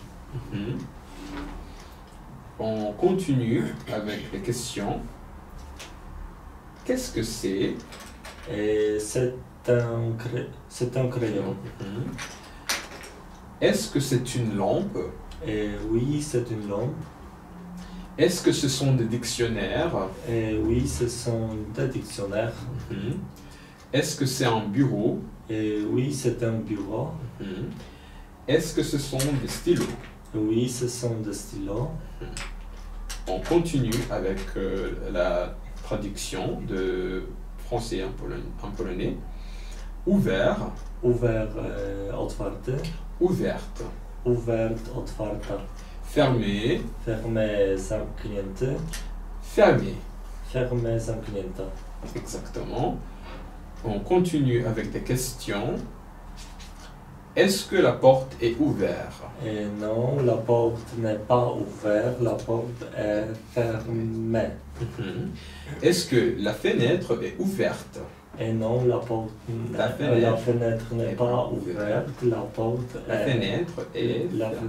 Speaker 2: On continue avec les questions. Qu'est-ce que c'est?
Speaker 1: Et c'est un crayon.
Speaker 2: Est-ce que c'est une lampe?
Speaker 1: Et oui, c'est une lampe.
Speaker 2: Est-ce que ce sont des dictionnaires?
Speaker 1: Et oui, ce sont des dictionnaires.
Speaker 2: Est-ce que c'est un bureau?
Speaker 1: Et oui, c'est un bureau.
Speaker 2: Est-ce que ce sont des stylos?
Speaker 1: Et oui, ce sont des stylos.
Speaker 2: On continue avec la traduction de français en polonais. Ouvert,
Speaker 1: Ouvert, otwarty.
Speaker 2: ouverte.
Speaker 1: Ouvert, otwarta.
Speaker 2: Fermé,
Speaker 1: Fermé, zamknięty.
Speaker 2: fermé.
Speaker 1: Fermé, zamknięta.
Speaker 2: Exactement. On continue avec des questions. Est-ce que la porte est ouverte?
Speaker 1: Et non, la porte n'est pas ouverte, la porte est fermée.
Speaker 2: Est-ce que la fenêtre est ouverte?
Speaker 1: Et non, la fenêtre n'est pas ouverte, la porte
Speaker 2: La
Speaker 1: est
Speaker 2: fenêtre est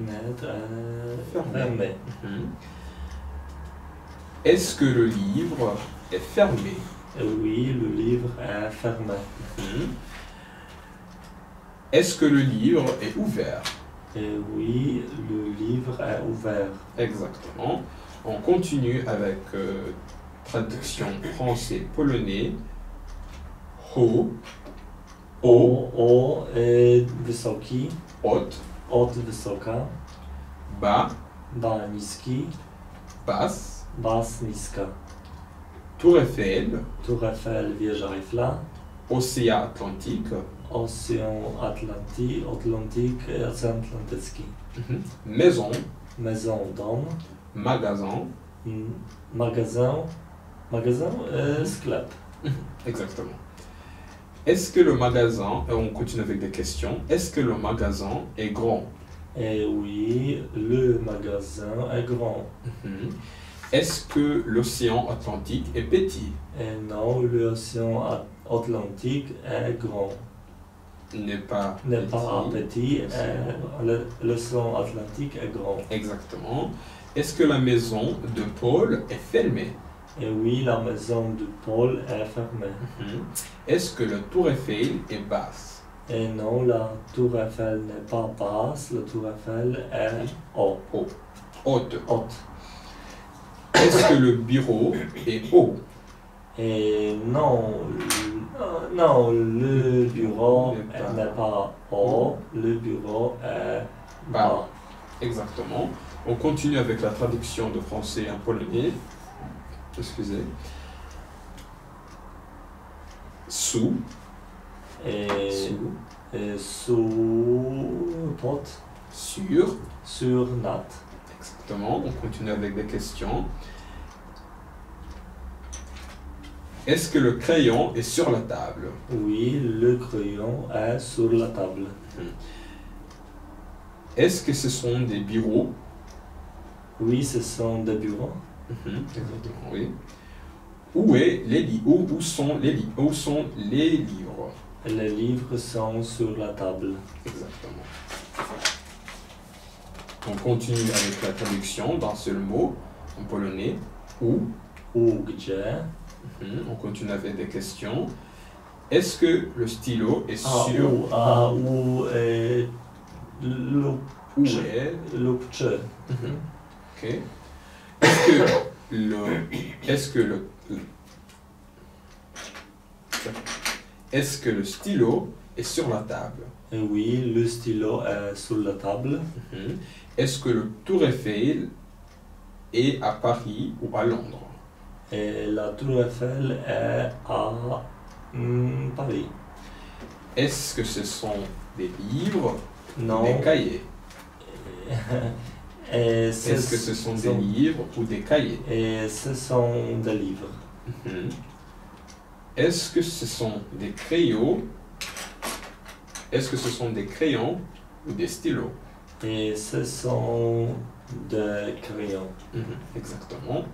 Speaker 1: fermée.
Speaker 2: Est-ce que le livre est fermé?
Speaker 1: Et oui, le livre est fermé.
Speaker 2: Est-ce que le livre est ouvert?
Speaker 1: Et oui, le livre est ouvert.
Speaker 2: Exactement. On continue avec traduction français-polonais. Haut,
Speaker 1: O wysoki,
Speaker 2: haute,
Speaker 1: od wysoka,
Speaker 2: bas,
Speaker 1: ba niski,
Speaker 2: basse,
Speaker 1: bas niska.
Speaker 2: Tour Eiffel,
Speaker 1: Tour Eiffel, wieża Eiffla,
Speaker 2: Océan Atlantique,
Speaker 1: Ocean Atlantyk, Ocean Atlantycki.
Speaker 2: maison,
Speaker 1: Maison, dom,
Speaker 2: magasin.
Speaker 1: magazyn, sklep.
Speaker 2: Exactement. Est-ce que le magasin, on continue avec des questions, est-ce que le magasin est grand?
Speaker 1: Et oui, le magasin est grand.
Speaker 2: Est-ce que l'océan Atlantique est petit?
Speaker 1: Et non, l'océan Atlantique est grand.
Speaker 2: N'est pas
Speaker 1: Petit, l'océan Atlantique est grand.
Speaker 2: Exactement. Est-ce que la maison de Paul est fermée?
Speaker 1: Et oui, la maison de Paul est fermée.
Speaker 2: Est-ce que la tour Eiffel est basse?
Speaker 1: Et non, la tour Eiffel n'est pas basse, la tour Eiffel est
Speaker 2: haute.
Speaker 1: haute.
Speaker 2: Est-ce que le bureau est haut?
Speaker 1: Et non, le bureau n'est pas haut, le bureau est bas.
Speaker 2: Exactement. On continue avec la traduction de français en polonais. Excusez. Sous.
Speaker 1: Sous pod.
Speaker 2: Sur.
Speaker 1: Sur nad.
Speaker 2: Exactement. On continue avec des questions. Est-ce que le crayon est sur la table?
Speaker 1: Oui, le crayon est sur la table.
Speaker 2: Est-ce que ce sont des bureaux?
Speaker 1: Oui, ce sont des bureaux.
Speaker 2: Exactement, oui. Où sont les livres?
Speaker 1: Les livres sont sur la table.
Speaker 2: Exactement. On continue avec la traduction d'un seul mot en polonais. Où?
Speaker 1: Gdzie?
Speaker 2: On continue avec des questions. Est-ce que le stylo est sur...
Speaker 1: Où est lub czy?
Speaker 2: Ok. Est-ce que le stylo est sur la table?
Speaker 1: Oui, le stylo est sur la table.
Speaker 2: Est-ce que le Tour Eiffel est à Paris ou à Londres?
Speaker 1: Et la Tour Eiffel est à Paris.
Speaker 2: Est-ce que ce sont des livres
Speaker 1: Non.
Speaker 2: ou des cahiers?
Speaker 1: Est-ce
Speaker 2: que ce sont des livres ou des cahiers?
Speaker 1: Et ce sont des livres.
Speaker 2: Est-ce que ce sont des crayons? Est-ce que ce sont des crayons ou des stylos?
Speaker 1: Et ce sont des crayons.
Speaker 2: Exactement.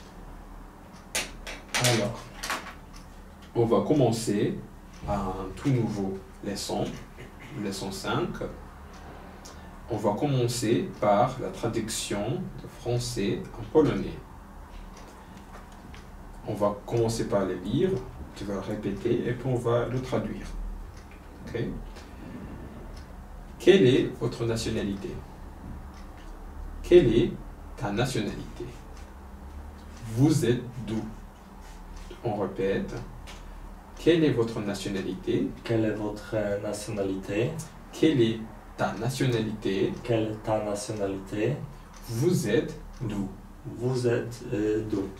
Speaker 2: Alors, on va commencer un tout nouveau leçon 5. On va commencer par la traduction de français en polonais. On va commencer par le lire, tu vas le répéter et puis on va le traduire. Ok? Quelle est votre nationalité? Quelle est ta nationalité? Vous êtes d'où? On répète. Quelle est votre nationalité?
Speaker 1: Quelle est votre nationalité?
Speaker 2: Quelle est ta nationalité?
Speaker 1: Quelle est ta nationalité?
Speaker 2: Vous êtes d'où?
Speaker 1: Vous êtes d'où?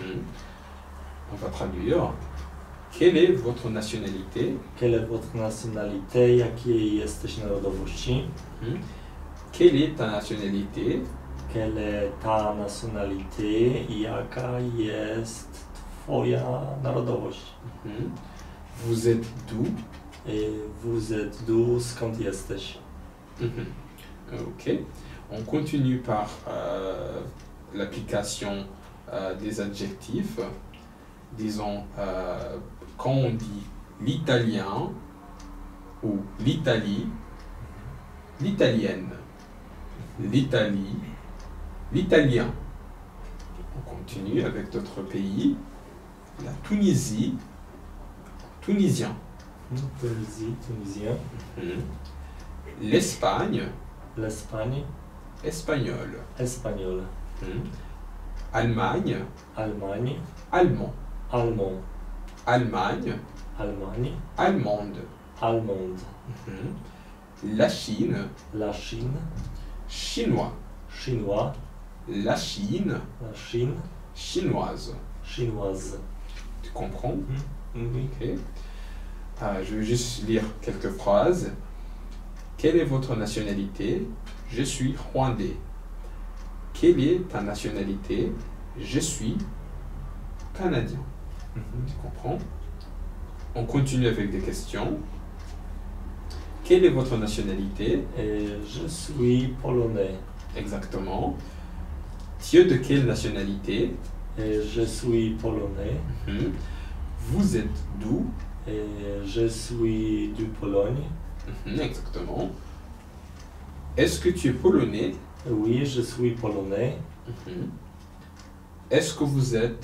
Speaker 2: On va traduire. Quelle est votre nationalité?
Speaker 1: Quelle est votre nationalité? Jakiej jesteś narodowości?
Speaker 2: Quelle est ta nationalité?
Speaker 1: Quelle est ta nationalité? Jaka jest twoja narodowość?
Speaker 2: Vous êtes d'où?
Speaker 1: Et vous êtes d'où? Skąd jesteś?
Speaker 2: Ok. On continue par l'application des adjectifs. Disons, quand on dit l'italien ou l'Italie, l'italienne, l'Italie, l'italien. On continue avec d'autres pays. La Tunisie, tunisien.
Speaker 1: Tunisie, tunisien.
Speaker 2: L'Espagne,
Speaker 1: L'Espagne,
Speaker 2: espagnol.
Speaker 1: espagnol.
Speaker 2: Allemagne,
Speaker 1: Allemagne,
Speaker 2: allemand.
Speaker 1: allemand.
Speaker 2: Allemagne,
Speaker 1: Allemagne,
Speaker 2: allemande.
Speaker 1: allemande.
Speaker 2: La Chine,
Speaker 1: La Chine,
Speaker 2: chinois.
Speaker 1: chinois.
Speaker 2: La Chine,
Speaker 1: La Chine,
Speaker 2: chinoise.
Speaker 1: chinoise.
Speaker 2: Tu comprends?
Speaker 1: Oui.
Speaker 2: Ok. Je vais juste lire quelques phrases. Quelle est votre nationalité? Je suis rwandais. Quelle est ta nationalité? Je suis canadien. Tu comprends? On continue avec des questions. Quelle est votre nationalité?
Speaker 1: Et je suis polonais.
Speaker 2: Exactement. Tu es de quelle nationalité?
Speaker 1: Et je suis polonais.
Speaker 2: Vous êtes d'où?
Speaker 1: Et je suis du Pologne.
Speaker 2: Exactement. Est-ce que tu es polonais?
Speaker 1: Oui, je suis polonais.
Speaker 2: Est-ce que vous êtes...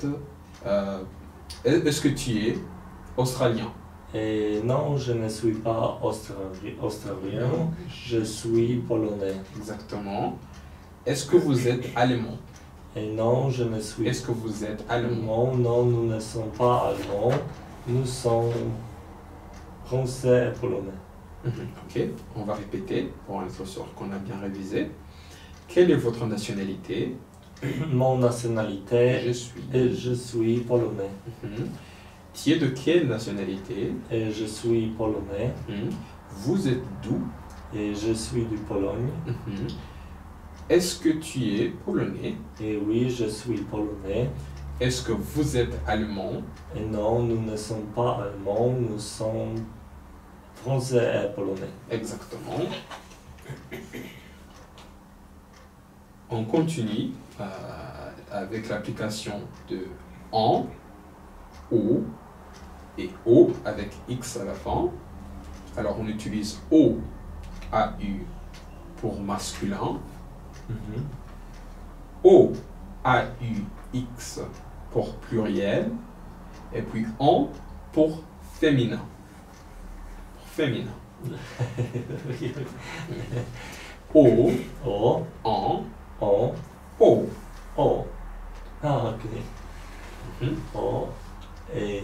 Speaker 2: est-ce que tu es australien?
Speaker 1: Et non, je ne suis pas australien. Je suis polonais.
Speaker 2: Exactement. Est-ce que vous êtes allemand?
Speaker 1: Et non, je ne suis
Speaker 2: Est-ce que vous êtes allemand?
Speaker 1: Non, nous ne sommes pas allemands. Nous sommes français et polonais.
Speaker 2: Ok, on va répéter pour être sûr qu'on a bien révisé. Quelle est votre nationalité?
Speaker 1: Mon nationalité,
Speaker 2: Je suis.
Speaker 1: je suis polonais.
Speaker 2: Mhm. Tu es de quelle nationalité?
Speaker 1: Je suis polonais
Speaker 2: Mhm. Vous êtes d'où?
Speaker 1: et je suis du Pologne.
Speaker 2: Mhm. Est-ce que tu es polonais?
Speaker 1: Et oui, je suis polonais.
Speaker 2: Est-ce que vous êtes allemand?
Speaker 1: Et non, nous ne sommes pas allemands, nous sommes français et polonais.
Speaker 2: Exactement. On continue avec l'application de en, o et o avec x à la fin. Alors on utilise o, a-u pour masculin,
Speaker 1: Mhm.
Speaker 2: o, a-u, x pour pluriel, et puis en pour féminin. Pour féminin. O,
Speaker 1: O,
Speaker 2: en,
Speaker 1: O,
Speaker 2: o.
Speaker 1: O. Ah, ok.
Speaker 2: Mhm.
Speaker 1: O et...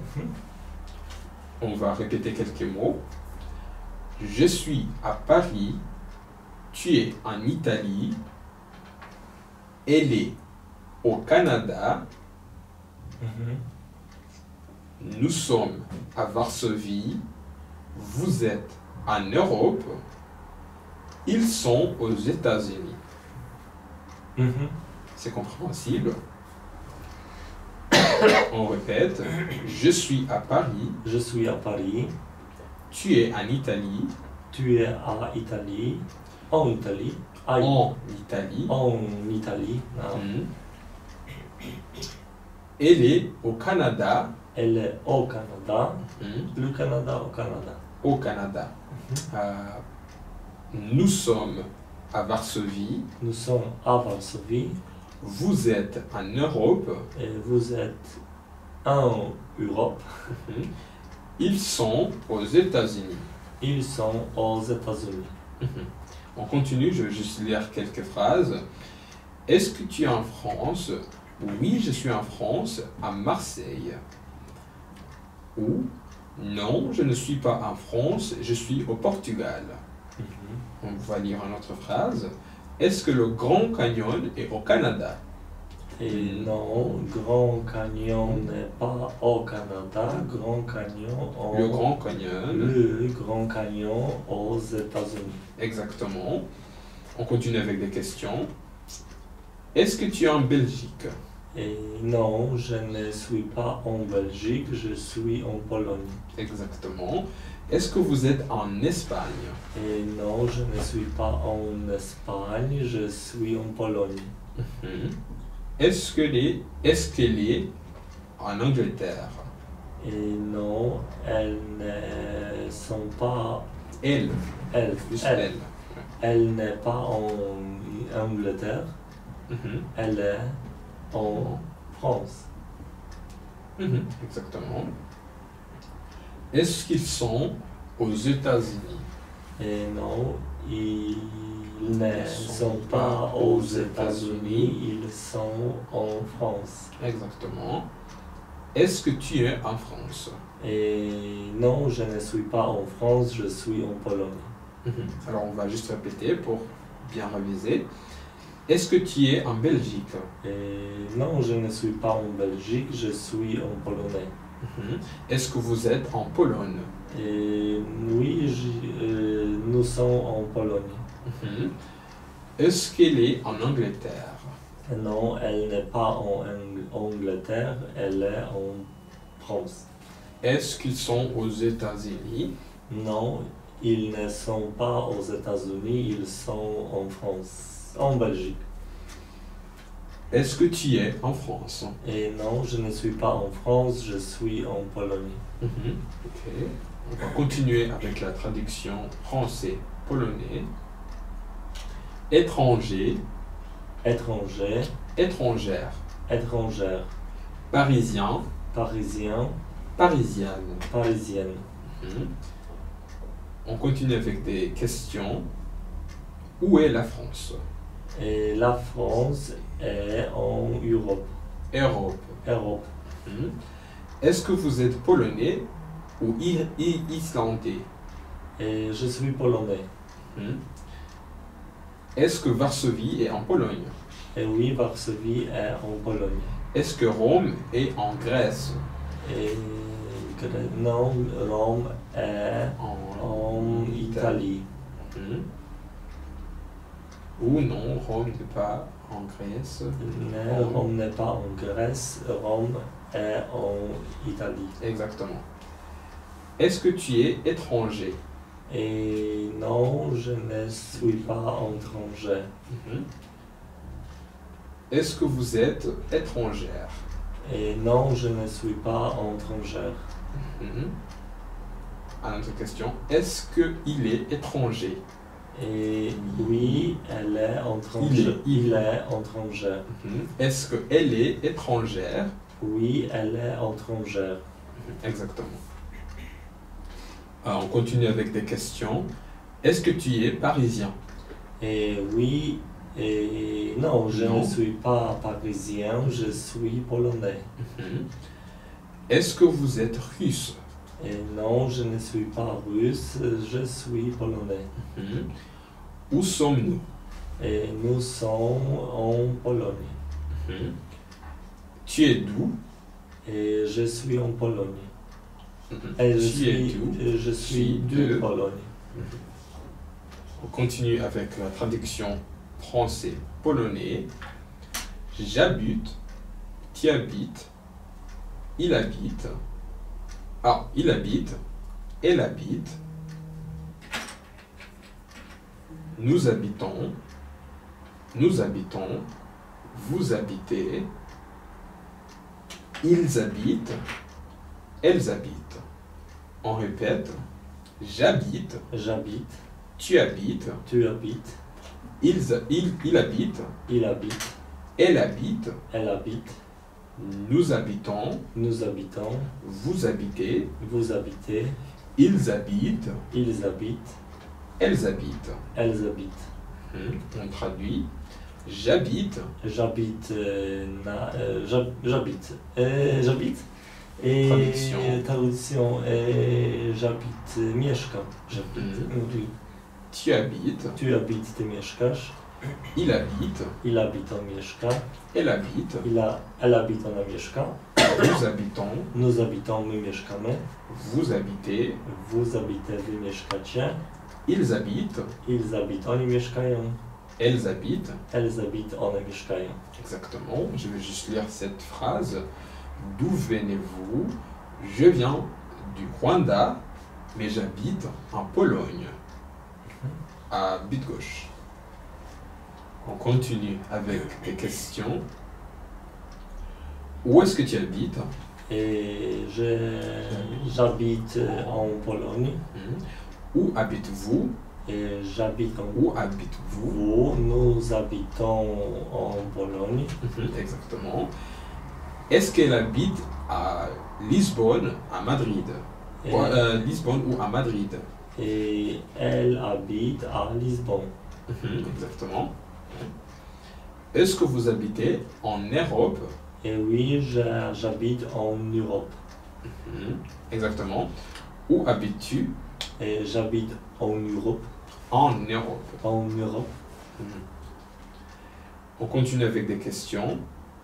Speaker 2: On va répéter quelques mots. Je suis à Paris. Tu es en Italie. Elle est au Canada.
Speaker 1: Mhm.
Speaker 2: Nous sommes à Varsovie. Vous êtes en Europe. Ils sont aux États-Unis.
Speaker 1: Mhm.
Speaker 2: C'est compréhensible. On répète. Je suis à Paris.
Speaker 1: Je suis à Paris.
Speaker 2: Tu es en Italie.
Speaker 1: Tu es à Italie. En Italie. Ah,
Speaker 2: En Italie.
Speaker 1: en Italie. Ah.
Speaker 2: Mhm. Elle est au Canada.
Speaker 1: Elle est au Canada.
Speaker 2: Mhm.
Speaker 1: Le Canada au Canada.
Speaker 2: Au Canada. Nous sommes à Varsovie.
Speaker 1: Nous sommes à Varsovie.
Speaker 2: Vous êtes en Europe.
Speaker 1: Et vous êtes en Europe.
Speaker 2: Mhm. Ils sont aux États-Unis.
Speaker 1: Ils sont aux États-Unis.
Speaker 2: Mhm. On continue, je vais juste lire quelques phrases. Est-ce que tu es en France? Oui, je suis en France, à Marseille. Ou non, je ne suis pas en France, je suis au Portugal.
Speaker 1: Mhm.
Speaker 2: On va lire une autre phrase. Est-ce que le Grand Canyon est au Canada?
Speaker 1: Et non, Grand Canyon n'est pas au Canada. Grand Canyon au...
Speaker 2: Le Grand Canyon.
Speaker 1: Le Grand Canyon aux États-Unis.
Speaker 2: Exactement. On continue avec des questions. Est-ce que tu es en Belgique?
Speaker 1: Et non, je ne suis pas en Belgique, je suis en Pologne.
Speaker 2: Exactement. Est-ce que vous êtes en Espagne?
Speaker 1: Et non, je ne suis pas en Espagne, je suis en Pologne.
Speaker 2: Mhm. Est-ce qu'elle est en Angleterre?
Speaker 1: Et non, elles ne sont pas...
Speaker 2: Elle,
Speaker 1: Elle, elle n'est pas en Angleterre,
Speaker 2: Mhm.
Speaker 1: elle est en France.
Speaker 2: Mhm. Exactement. Est-ce qu'ils sont aux États-Unis?
Speaker 1: Et non, ils ne sont pas aux États-Unis, ils sont en France.
Speaker 2: Exactement. Est-ce que tu es en France?
Speaker 1: Et non, je ne suis pas en France, je suis en Pologne.
Speaker 2: Mhm. Alors on va juste répéter pour bien réviser. Est-ce que tu es en Belgique?
Speaker 1: Et non, je ne suis pas en Belgique, je suis en Polonais.
Speaker 2: Mhm. Est-ce que vous êtes en Pologne?
Speaker 1: Et oui, nous sommes en Pologne.
Speaker 2: Mhm. Est-ce qu'elle est en Angleterre?
Speaker 1: Et non, elle n'est pas en Angleterre, elle est en France.
Speaker 2: Est-ce qu'ils sont aux États-Unis?
Speaker 1: Non, ils ne sont pas aux États-Unis, ils sont en France, en Belgique.
Speaker 2: Est-ce que tu es en France?
Speaker 1: Et non, je ne suis pas en France, je suis en Pologne.
Speaker 2: Mhm. Ok. On va continuer avec la traduction français-polonais. Étranger,
Speaker 1: Étranger,
Speaker 2: étrangère,
Speaker 1: étrangère,
Speaker 2: parisien,
Speaker 1: parisien,
Speaker 2: parisienne.
Speaker 1: parisienne.
Speaker 2: Mhm. On continue avec des questions. Où est la France?
Speaker 1: Et la France est en Europe.
Speaker 2: Europe.
Speaker 1: Europe.
Speaker 2: Mhm. Est-ce que vous êtes polonais ou islandais?
Speaker 1: Et je suis polonais.
Speaker 2: Mhm. Est-ce que Varsovie est en Pologne?
Speaker 1: Et oui, Varsovie est en Pologne.
Speaker 2: Est-ce que Rome est en Grèce?
Speaker 1: Et non, Rome est en Italie.
Speaker 2: Ou non, Rome n'est pas en Grèce.
Speaker 1: Mais Rome n'est pas en Grèce, Rome est en Italie.
Speaker 2: Exactement. Est-ce que tu es étranger?
Speaker 1: Et non, je ne suis pas étranger.
Speaker 2: Est-ce que vous êtes étrangère?
Speaker 1: Et non, je ne suis pas étrangère.
Speaker 2: À notre question, est-ce qu'il est étranger?
Speaker 1: Et oui, elle est étrangère. Il est étranger.
Speaker 2: Est-ce qu'elle est étrangère?
Speaker 1: Oui, elle est étrangère.
Speaker 2: Exactement. Alors, on continue avec des questions. Est-ce que tu es parisien?
Speaker 1: Et oui, et non, je
Speaker 2: Non.
Speaker 1: ne suis pas parisien, je suis polonais.
Speaker 2: Est-ce que vous êtes russe?
Speaker 1: Et non, je ne suis pas russe, je suis polonais.
Speaker 2: Où sommes-nous?
Speaker 1: Et nous sommes en Pologne.
Speaker 2: Tu es d'où?
Speaker 1: Et je suis en Pologne. Et je suis de Pologne.
Speaker 2: On continue avec la traduction français-polonais. J'habite, tu habites, il habite, il habite, elle habite, nous habitons, vous habitez, ils habitent, elles habitent. On répète, j'habite,
Speaker 1: J'habite,
Speaker 2: tu habites,
Speaker 1: tu habites,
Speaker 2: il habite,
Speaker 1: il habite,
Speaker 2: elle habite,
Speaker 1: elle habite,
Speaker 2: nous habitons,
Speaker 1: nous habitons,
Speaker 2: vous habitez,
Speaker 1: vous habitez,
Speaker 2: ils habitent,
Speaker 1: ils habitent,
Speaker 2: elles habitent.
Speaker 1: elles habitent.
Speaker 2: On traduit, j'habite,
Speaker 1: J'habite, j'habite, j'habite. Et traduction, j'habite, mieszkam. Oui.
Speaker 2: tu habites,
Speaker 1: Tu habites, ty mieszkasz.
Speaker 2: il habite,
Speaker 1: Il habite, on mieszka.
Speaker 2: elle habite,
Speaker 1: Elle habite, ona mieszka.
Speaker 2: nous habitons,
Speaker 1: Nous habitons, my mieszkamy.
Speaker 2: vous habitez,
Speaker 1: Vous habitez, wy mieszkacie.
Speaker 2: ils habitent,
Speaker 1: Ils habitent, oni mieszkają.
Speaker 2: elles habitent.
Speaker 1: Elles habitent, one mieszkają.
Speaker 2: Exactement. Je vais juste lire cette phrase. D'où venez-vous? Je viens du Rwanda, mais j'habite en Pologne, à Bydgoszcz. On continue avec des questions. Où est-ce que tu habites?
Speaker 1: Et j'habite en Pologne.
Speaker 2: Où habitez-vous?
Speaker 1: Et j'habite en
Speaker 2: Où habitez-vous?
Speaker 1: Nous habitons en Pologne.
Speaker 2: Exactement. Est-ce qu'elle habite à Lisbonne, à Madrid? Lisbonne ou à Madrid?
Speaker 1: Et elle habite à Lisbonne.
Speaker 2: Exactement. Est-ce que vous habitez en Europe?
Speaker 1: Et oui, j'habite en Europe.
Speaker 2: Exactement. Où habites-tu?
Speaker 1: Et j'habite en Europe.
Speaker 2: En Europe.
Speaker 1: En Europe.
Speaker 2: On continue avec des questions.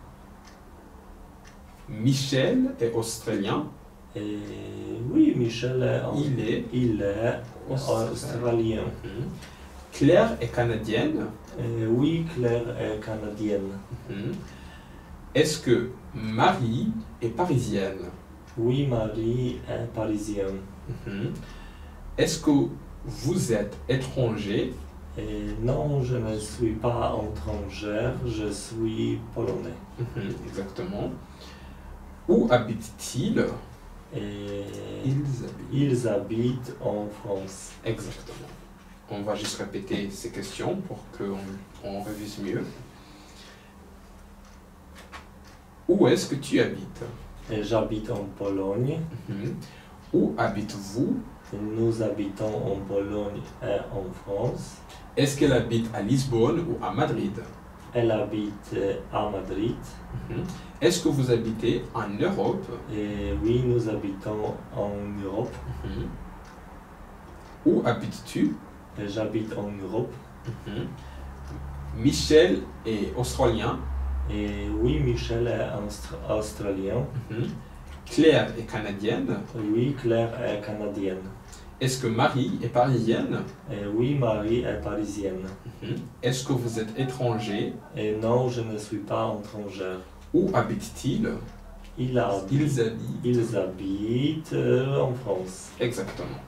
Speaker 2: Michel est australien.
Speaker 1: Et oui, Michel est
Speaker 2: Il est
Speaker 1: australien.
Speaker 2: Claire est canadienne.
Speaker 1: Et oui, Claire est canadienne.
Speaker 2: Est-ce que Marie est parisienne?
Speaker 1: Oui, Marie est parisienne.
Speaker 2: Est-ce que vous êtes étranger?
Speaker 1: Et non, je ne suis pas étrangère, je suis polonais.
Speaker 2: Exactement. Où habitent-ils?
Speaker 1: Et
Speaker 2: Ils habitent.
Speaker 1: ils habitent en France.
Speaker 2: Exactement. On va juste répéter ces questions pour qu'on révise mieux. Où est-ce que tu habites?
Speaker 1: Et j'habite en Pologne.
Speaker 2: Où habitez-vous?
Speaker 1: Et nous habitons en Pologne et en France.
Speaker 2: Est-ce qu'elle habite à Lisbonne ou à Madrid?
Speaker 1: Elle habite à Madrid.
Speaker 2: Est-ce que vous habitez en Europe?
Speaker 1: Et oui, nous habitons en Europe.
Speaker 2: Où habites-tu?
Speaker 1: Et j'habite en Europe.
Speaker 2: Michel est australien.
Speaker 1: Et oui, Michel est australien.
Speaker 2: Claire est canadienne.
Speaker 1: Oui, Claire est canadienne.
Speaker 2: Est-ce que Marie est parisienne?
Speaker 1: Et oui, Marie est parisienne.
Speaker 2: Est-ce que vous êtes étranger?
Speaker 1: Et non, je ne suis pas étrangère.
Speaker 2: Où habitent-ils? Ils
Speaker 1: habitent en France.
Speaker 2: Exactement.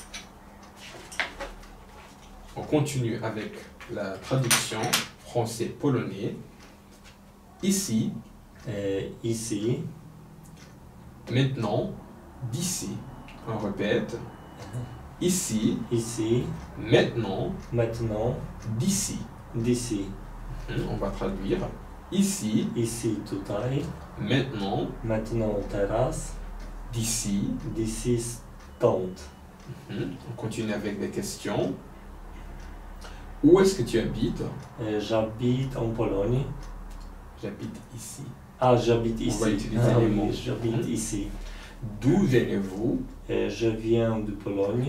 Speaker 2: On continue avec la traduction français-polonais. Ici.
Speaker 1: Et ici.
Speaker 2: Maintenant. D'ici. On répète. Ici.
Speaker 1: Ici.
Speaker 2: Maintenant.
Speaker 1: Maintenant.
Speaker 2: D'ici.
Speaker 1: D'ici.
Speaker 2: On va traduire. Ici.
Speaker 1: Ici, tutaj.
Speaker 2: Maintenant.
Speaker 1: Maintenant, teraz.
Speaker 2: D'ici.
Speaker 1: D'ici, stąd.
Speaker 2: On continue avec des questions. Où est-ce que tu habites?
Speaker 1: J'habite en Pologne.
Speaker 2: J'habite ici.
Speaker 1: Ah, j'habite ici.
Speaker 2: On va utiliser les mots.
Speaker 1: J'habite ici.
Speaker 2: D'où venez-vous?
Speaker 1: Je viens de Pologne.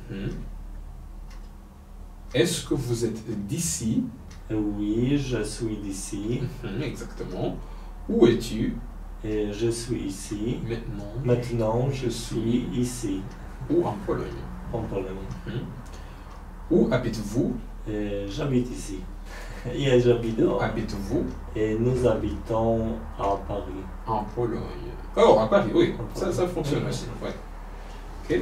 Speaker 2: Est-ce que vous êtes d'ici?
Speaker 1: Oui, je suis d'ici.
Speaker 2: Exactement. Où es-tu?
Speaker 1: Je suis ici.
Speaker 2: Maintenant.
Speaker 1: Maintenant, je suis ici.
Speaker 2: Où en Pologne?
Speaker 1: En Pologne.
Speaker 2: Où habitez-vous?
Speaker 1: J'habite ici. Et j'habite
Speaker 2: Où habitez-vous?
Speaker 1: Et nous habitons à Paris.
Speaker 2: En Pologne. Oh, à Paris, oui. Ça fonctionne aussi. Ouais. Ok.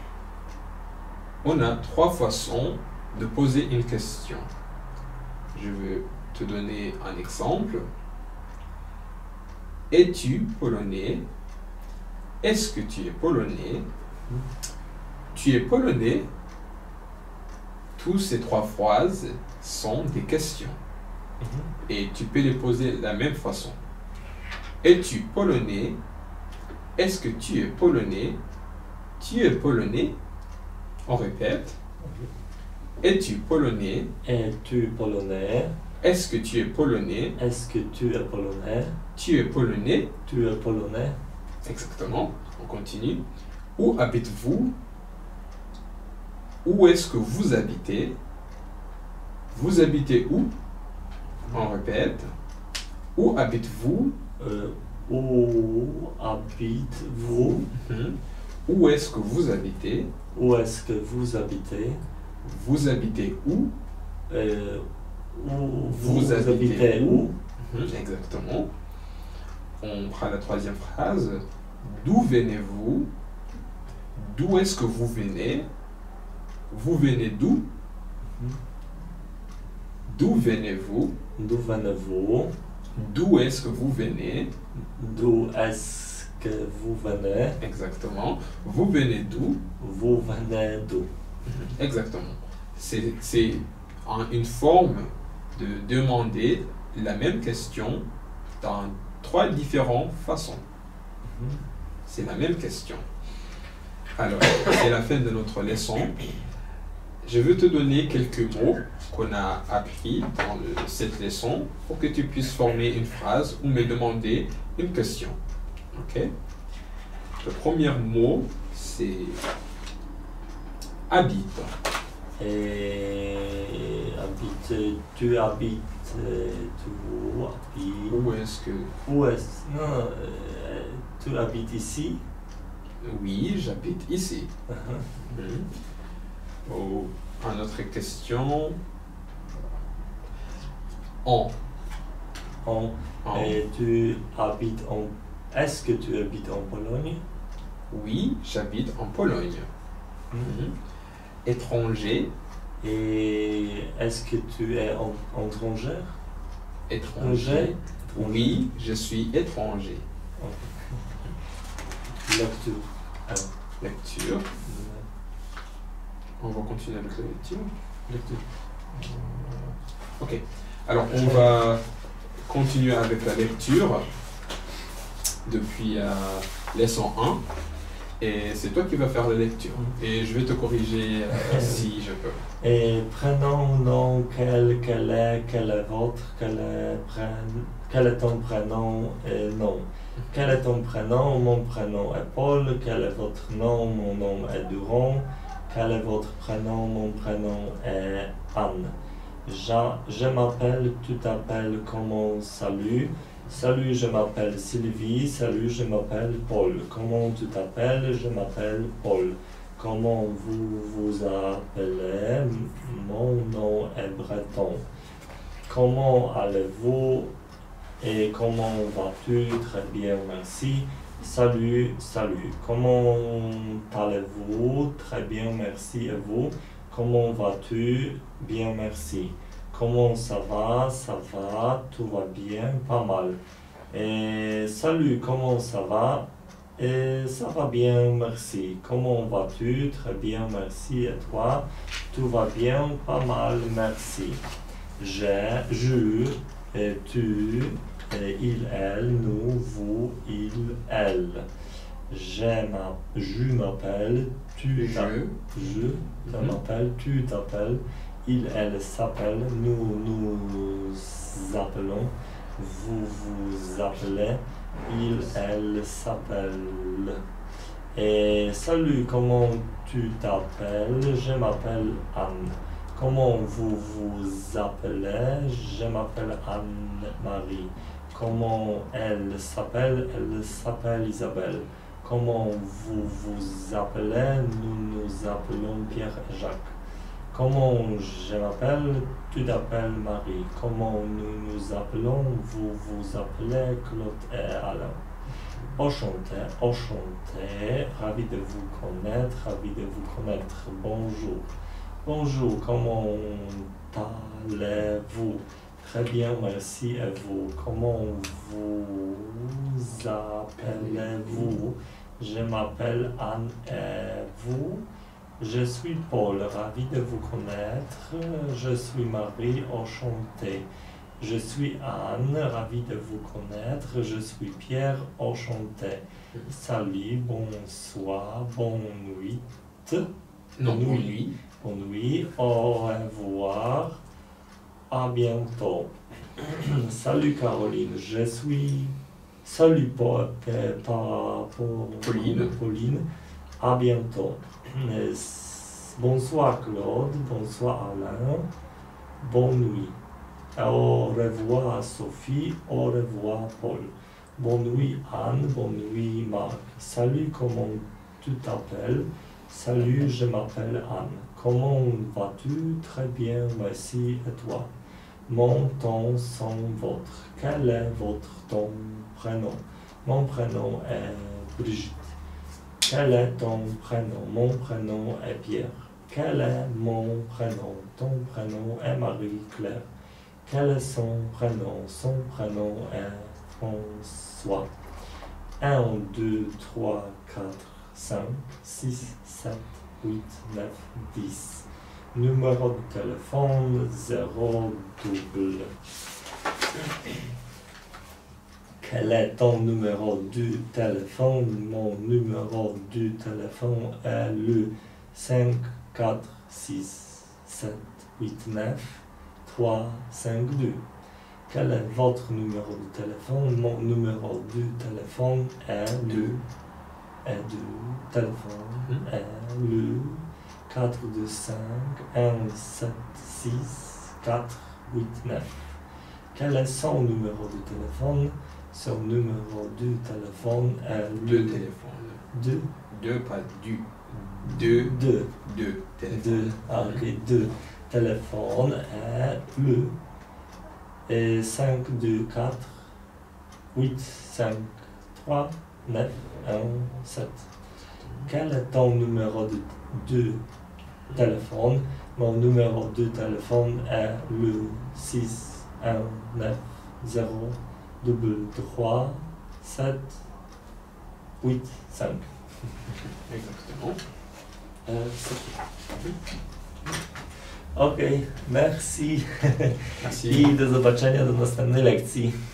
Speaker 2: On a 3 façons de poser une question. Je vais te donner un exemple. Es-tu polonais? Est-ce que tu es polonais? Tu es polonais? Toutes ces 3 phrases sont des questions. Et tu peux les poser de la même façon. Es-tu polonais? Est-ce que tu es polonais? Tu es polonais? On répète. Es-tu polonais?
Speaker 1: Es-tu polonais?
Speaker 2: Est-ce que tu es polonais?
Speaker 1: Est-ce que tu es polonais?
Speaker 2: Tu es polonais?
Speaker 1: Tu es polonais?
Speaker 2: Exactement. On continue. Où habitez-vous? Où est-ce que vous habitez? Vous habitez où? On répète. Où habitez-vous?
Speaker 1: Où habitez-vous?
Speaker 2: Où est-ce que vous habitez?
Speaker 1: Où est-ce que vous habitez?
Speaker 2: Vous habitez où?
Speaker 1: Vous habitez où?
Speaker 2: Exactement. On prend la 3e phrase. D'où venez-vous? D'où est-ce que vous venez? Vous venez d'où? D'où venez-vous?
Speaker 1: D'où venez-vous?
Speaker 2: D'où est-ce que vous venez?
Speaker 1: D'où est-ce que vous venez?
Speaker 2: Exactement. Vous venez d'où?
Speaker 1: Vous venez d'où?
Speaker 2: Exactement. C'est une forme de demander la même question dans 3 différentes façons. C'est la même question. Alors, c'est la fin de notre leçon. Je veux te donner quelques mots qu'on a appris dans cette leçon pour que tu puisses former une phrase ou me demander une question. Ok? Le premier mot, c'est habite.
Speaker 1: Et habite, tu habites,
Speaker 2: Où est-ce que...
Speaker 1: Où est-ce... Non, tu habites ici?
Speaker 2: Oui, j'habite ici. Oh, une autre question. En.
Speaker 1: Et tu habites en... Est-ce que tu habites en Pologne?
Speaker 2: Oui, j'habite en Pologne. Étranger.
Speaker 1: Et est-ce que tu es étrangère?
Speaker 2: Étranger. Oui, je suis étranger.
Speaker 1: Lecture.
Speaker 2: Lecture. On va continuer avec la lecture. Ok. Alors, on va continuer avec la lecture depuis leçon 1. Et c'est toi qui vas faire la lecture. Et je vais te corriger si je peux.
Speaker 1: Et prénom, nom, quel est votre, quel est ton prénom et nom. Quel est ton prénom? Mon prénom est Paul. Quel est votre nom? Mon nom est Durand. Quel est votre prénom? Mon prénom est Anne. Je m'appelle, tu t'appelles, comment, salut. Salut, je m'appelle Sylvie. Salut, je m'appelle Paul. Comment tu t'appelles? Je m'appelle Paul. Comment vous vous appelez? Mon nom est Breton. Comment allez-vous et comment vas-tu? Très bien, merci. Salut, salut. Comment allez-vous? Très bien, merci. Et vous? Comment vas-tu? Bien, merci. Comment ça va? Ça va, tout va bien, pas mal. Et salut, comment ça va? Et ça va bien, merci. Comment vas-tu? Très bien, merci. Et toi? Tout va bien, pas mal, merci. Je, et tu, et il, elle, nous, vous, il, elle. Je m'appelle, tu m'appelles, tu t'appelles, il, elle s'appelle, nous nous appelons, vous vous appelez, il, elle s'appelle. Et salut, comment tu t'appelles? Je m'appelle Anne. Comment vous vous appelez? Je m'appelle Anne-Marie. Comment elle s'appelle? Elle s'appelle Isabelle. Comment vous vous appelez? Nous nous appelons Pierre et Jacques. Comment je m'appelle? Tu t'appelles Marie. Comment nous nous appelons? Vous vous appelez Claude et Alain. Enchanté, enchanté, ravi de vous connaître, ravi de vous connaître. Bonjour. Bonjour, comment allez-vous? Très bien, merci. Et vous? Comment vous appelez-vous? Je m'appelle Anne. Et vous? Je suis Paul, ravi de vous connaître. Je suis Marie, enchantée. Je suis Anne, ravi de vous connaître. Je suis Pierre, enchanté. Salut, bonsoir, bonne nuit.
Speaker 2: Non, bonne nuit.
Speaker 1: Bonne nuit, au revoir, à bientôt. Salut Caroline, je suis... Salut Pauline, à bientôt. Bonsoir Claude, bonsoir Alain, bonne nuit. Au revoir Sophie, au revoir Paul. Bonne nuit Anne, bonne nuit Marc. Salut, comment tu t'appelles? Salut, je m'appelle Anne. Comment vas-tu? Très bien, merci. Et toi? Mon ton, son, votre. Quel est ton prénom? Mon prénom est Brigitte. Quel est ton prénom? Mon prénom est Pierre. Quel est mon prénom? Ton prénom est Marie-Claire. Quel est son prénom? Son prénom est François. 1, 2, 3, 4, 5, 6, 7, 8, 9, 10. Numéro de téléphone 0 double. Quel est ton numéro de téléphone? Mon numéro de téléphone est le 5, 4, 6, 7, 8, 9, 3, 5, 2. Quel est votre numéro de téléphone? Mon numéro de téléphone est le téléphone est le 4, 2, 5, 1, 7, 6, 4, 8, 9. Quel est son numéro de téléphone? Son numéro de téléphone est le...
Speaker 2: Deux téléphones. Deux, pas du. Deux téléphones.
Speaker 1: Deux téléphones est le... Et 5, 2, 4, 8, 5, 3, 9, 1, 7. Quel est ton numéro de téléphone? Mon numéro de téléphone est le 6, 1, 9, 0, 3, 7, 8, 5.
Speaker 2: Exactement.
Speaker 1: Okej, merci.
Speaker 2: Merci.
Speaker 1: I do zobaczenia do następnej lekcji.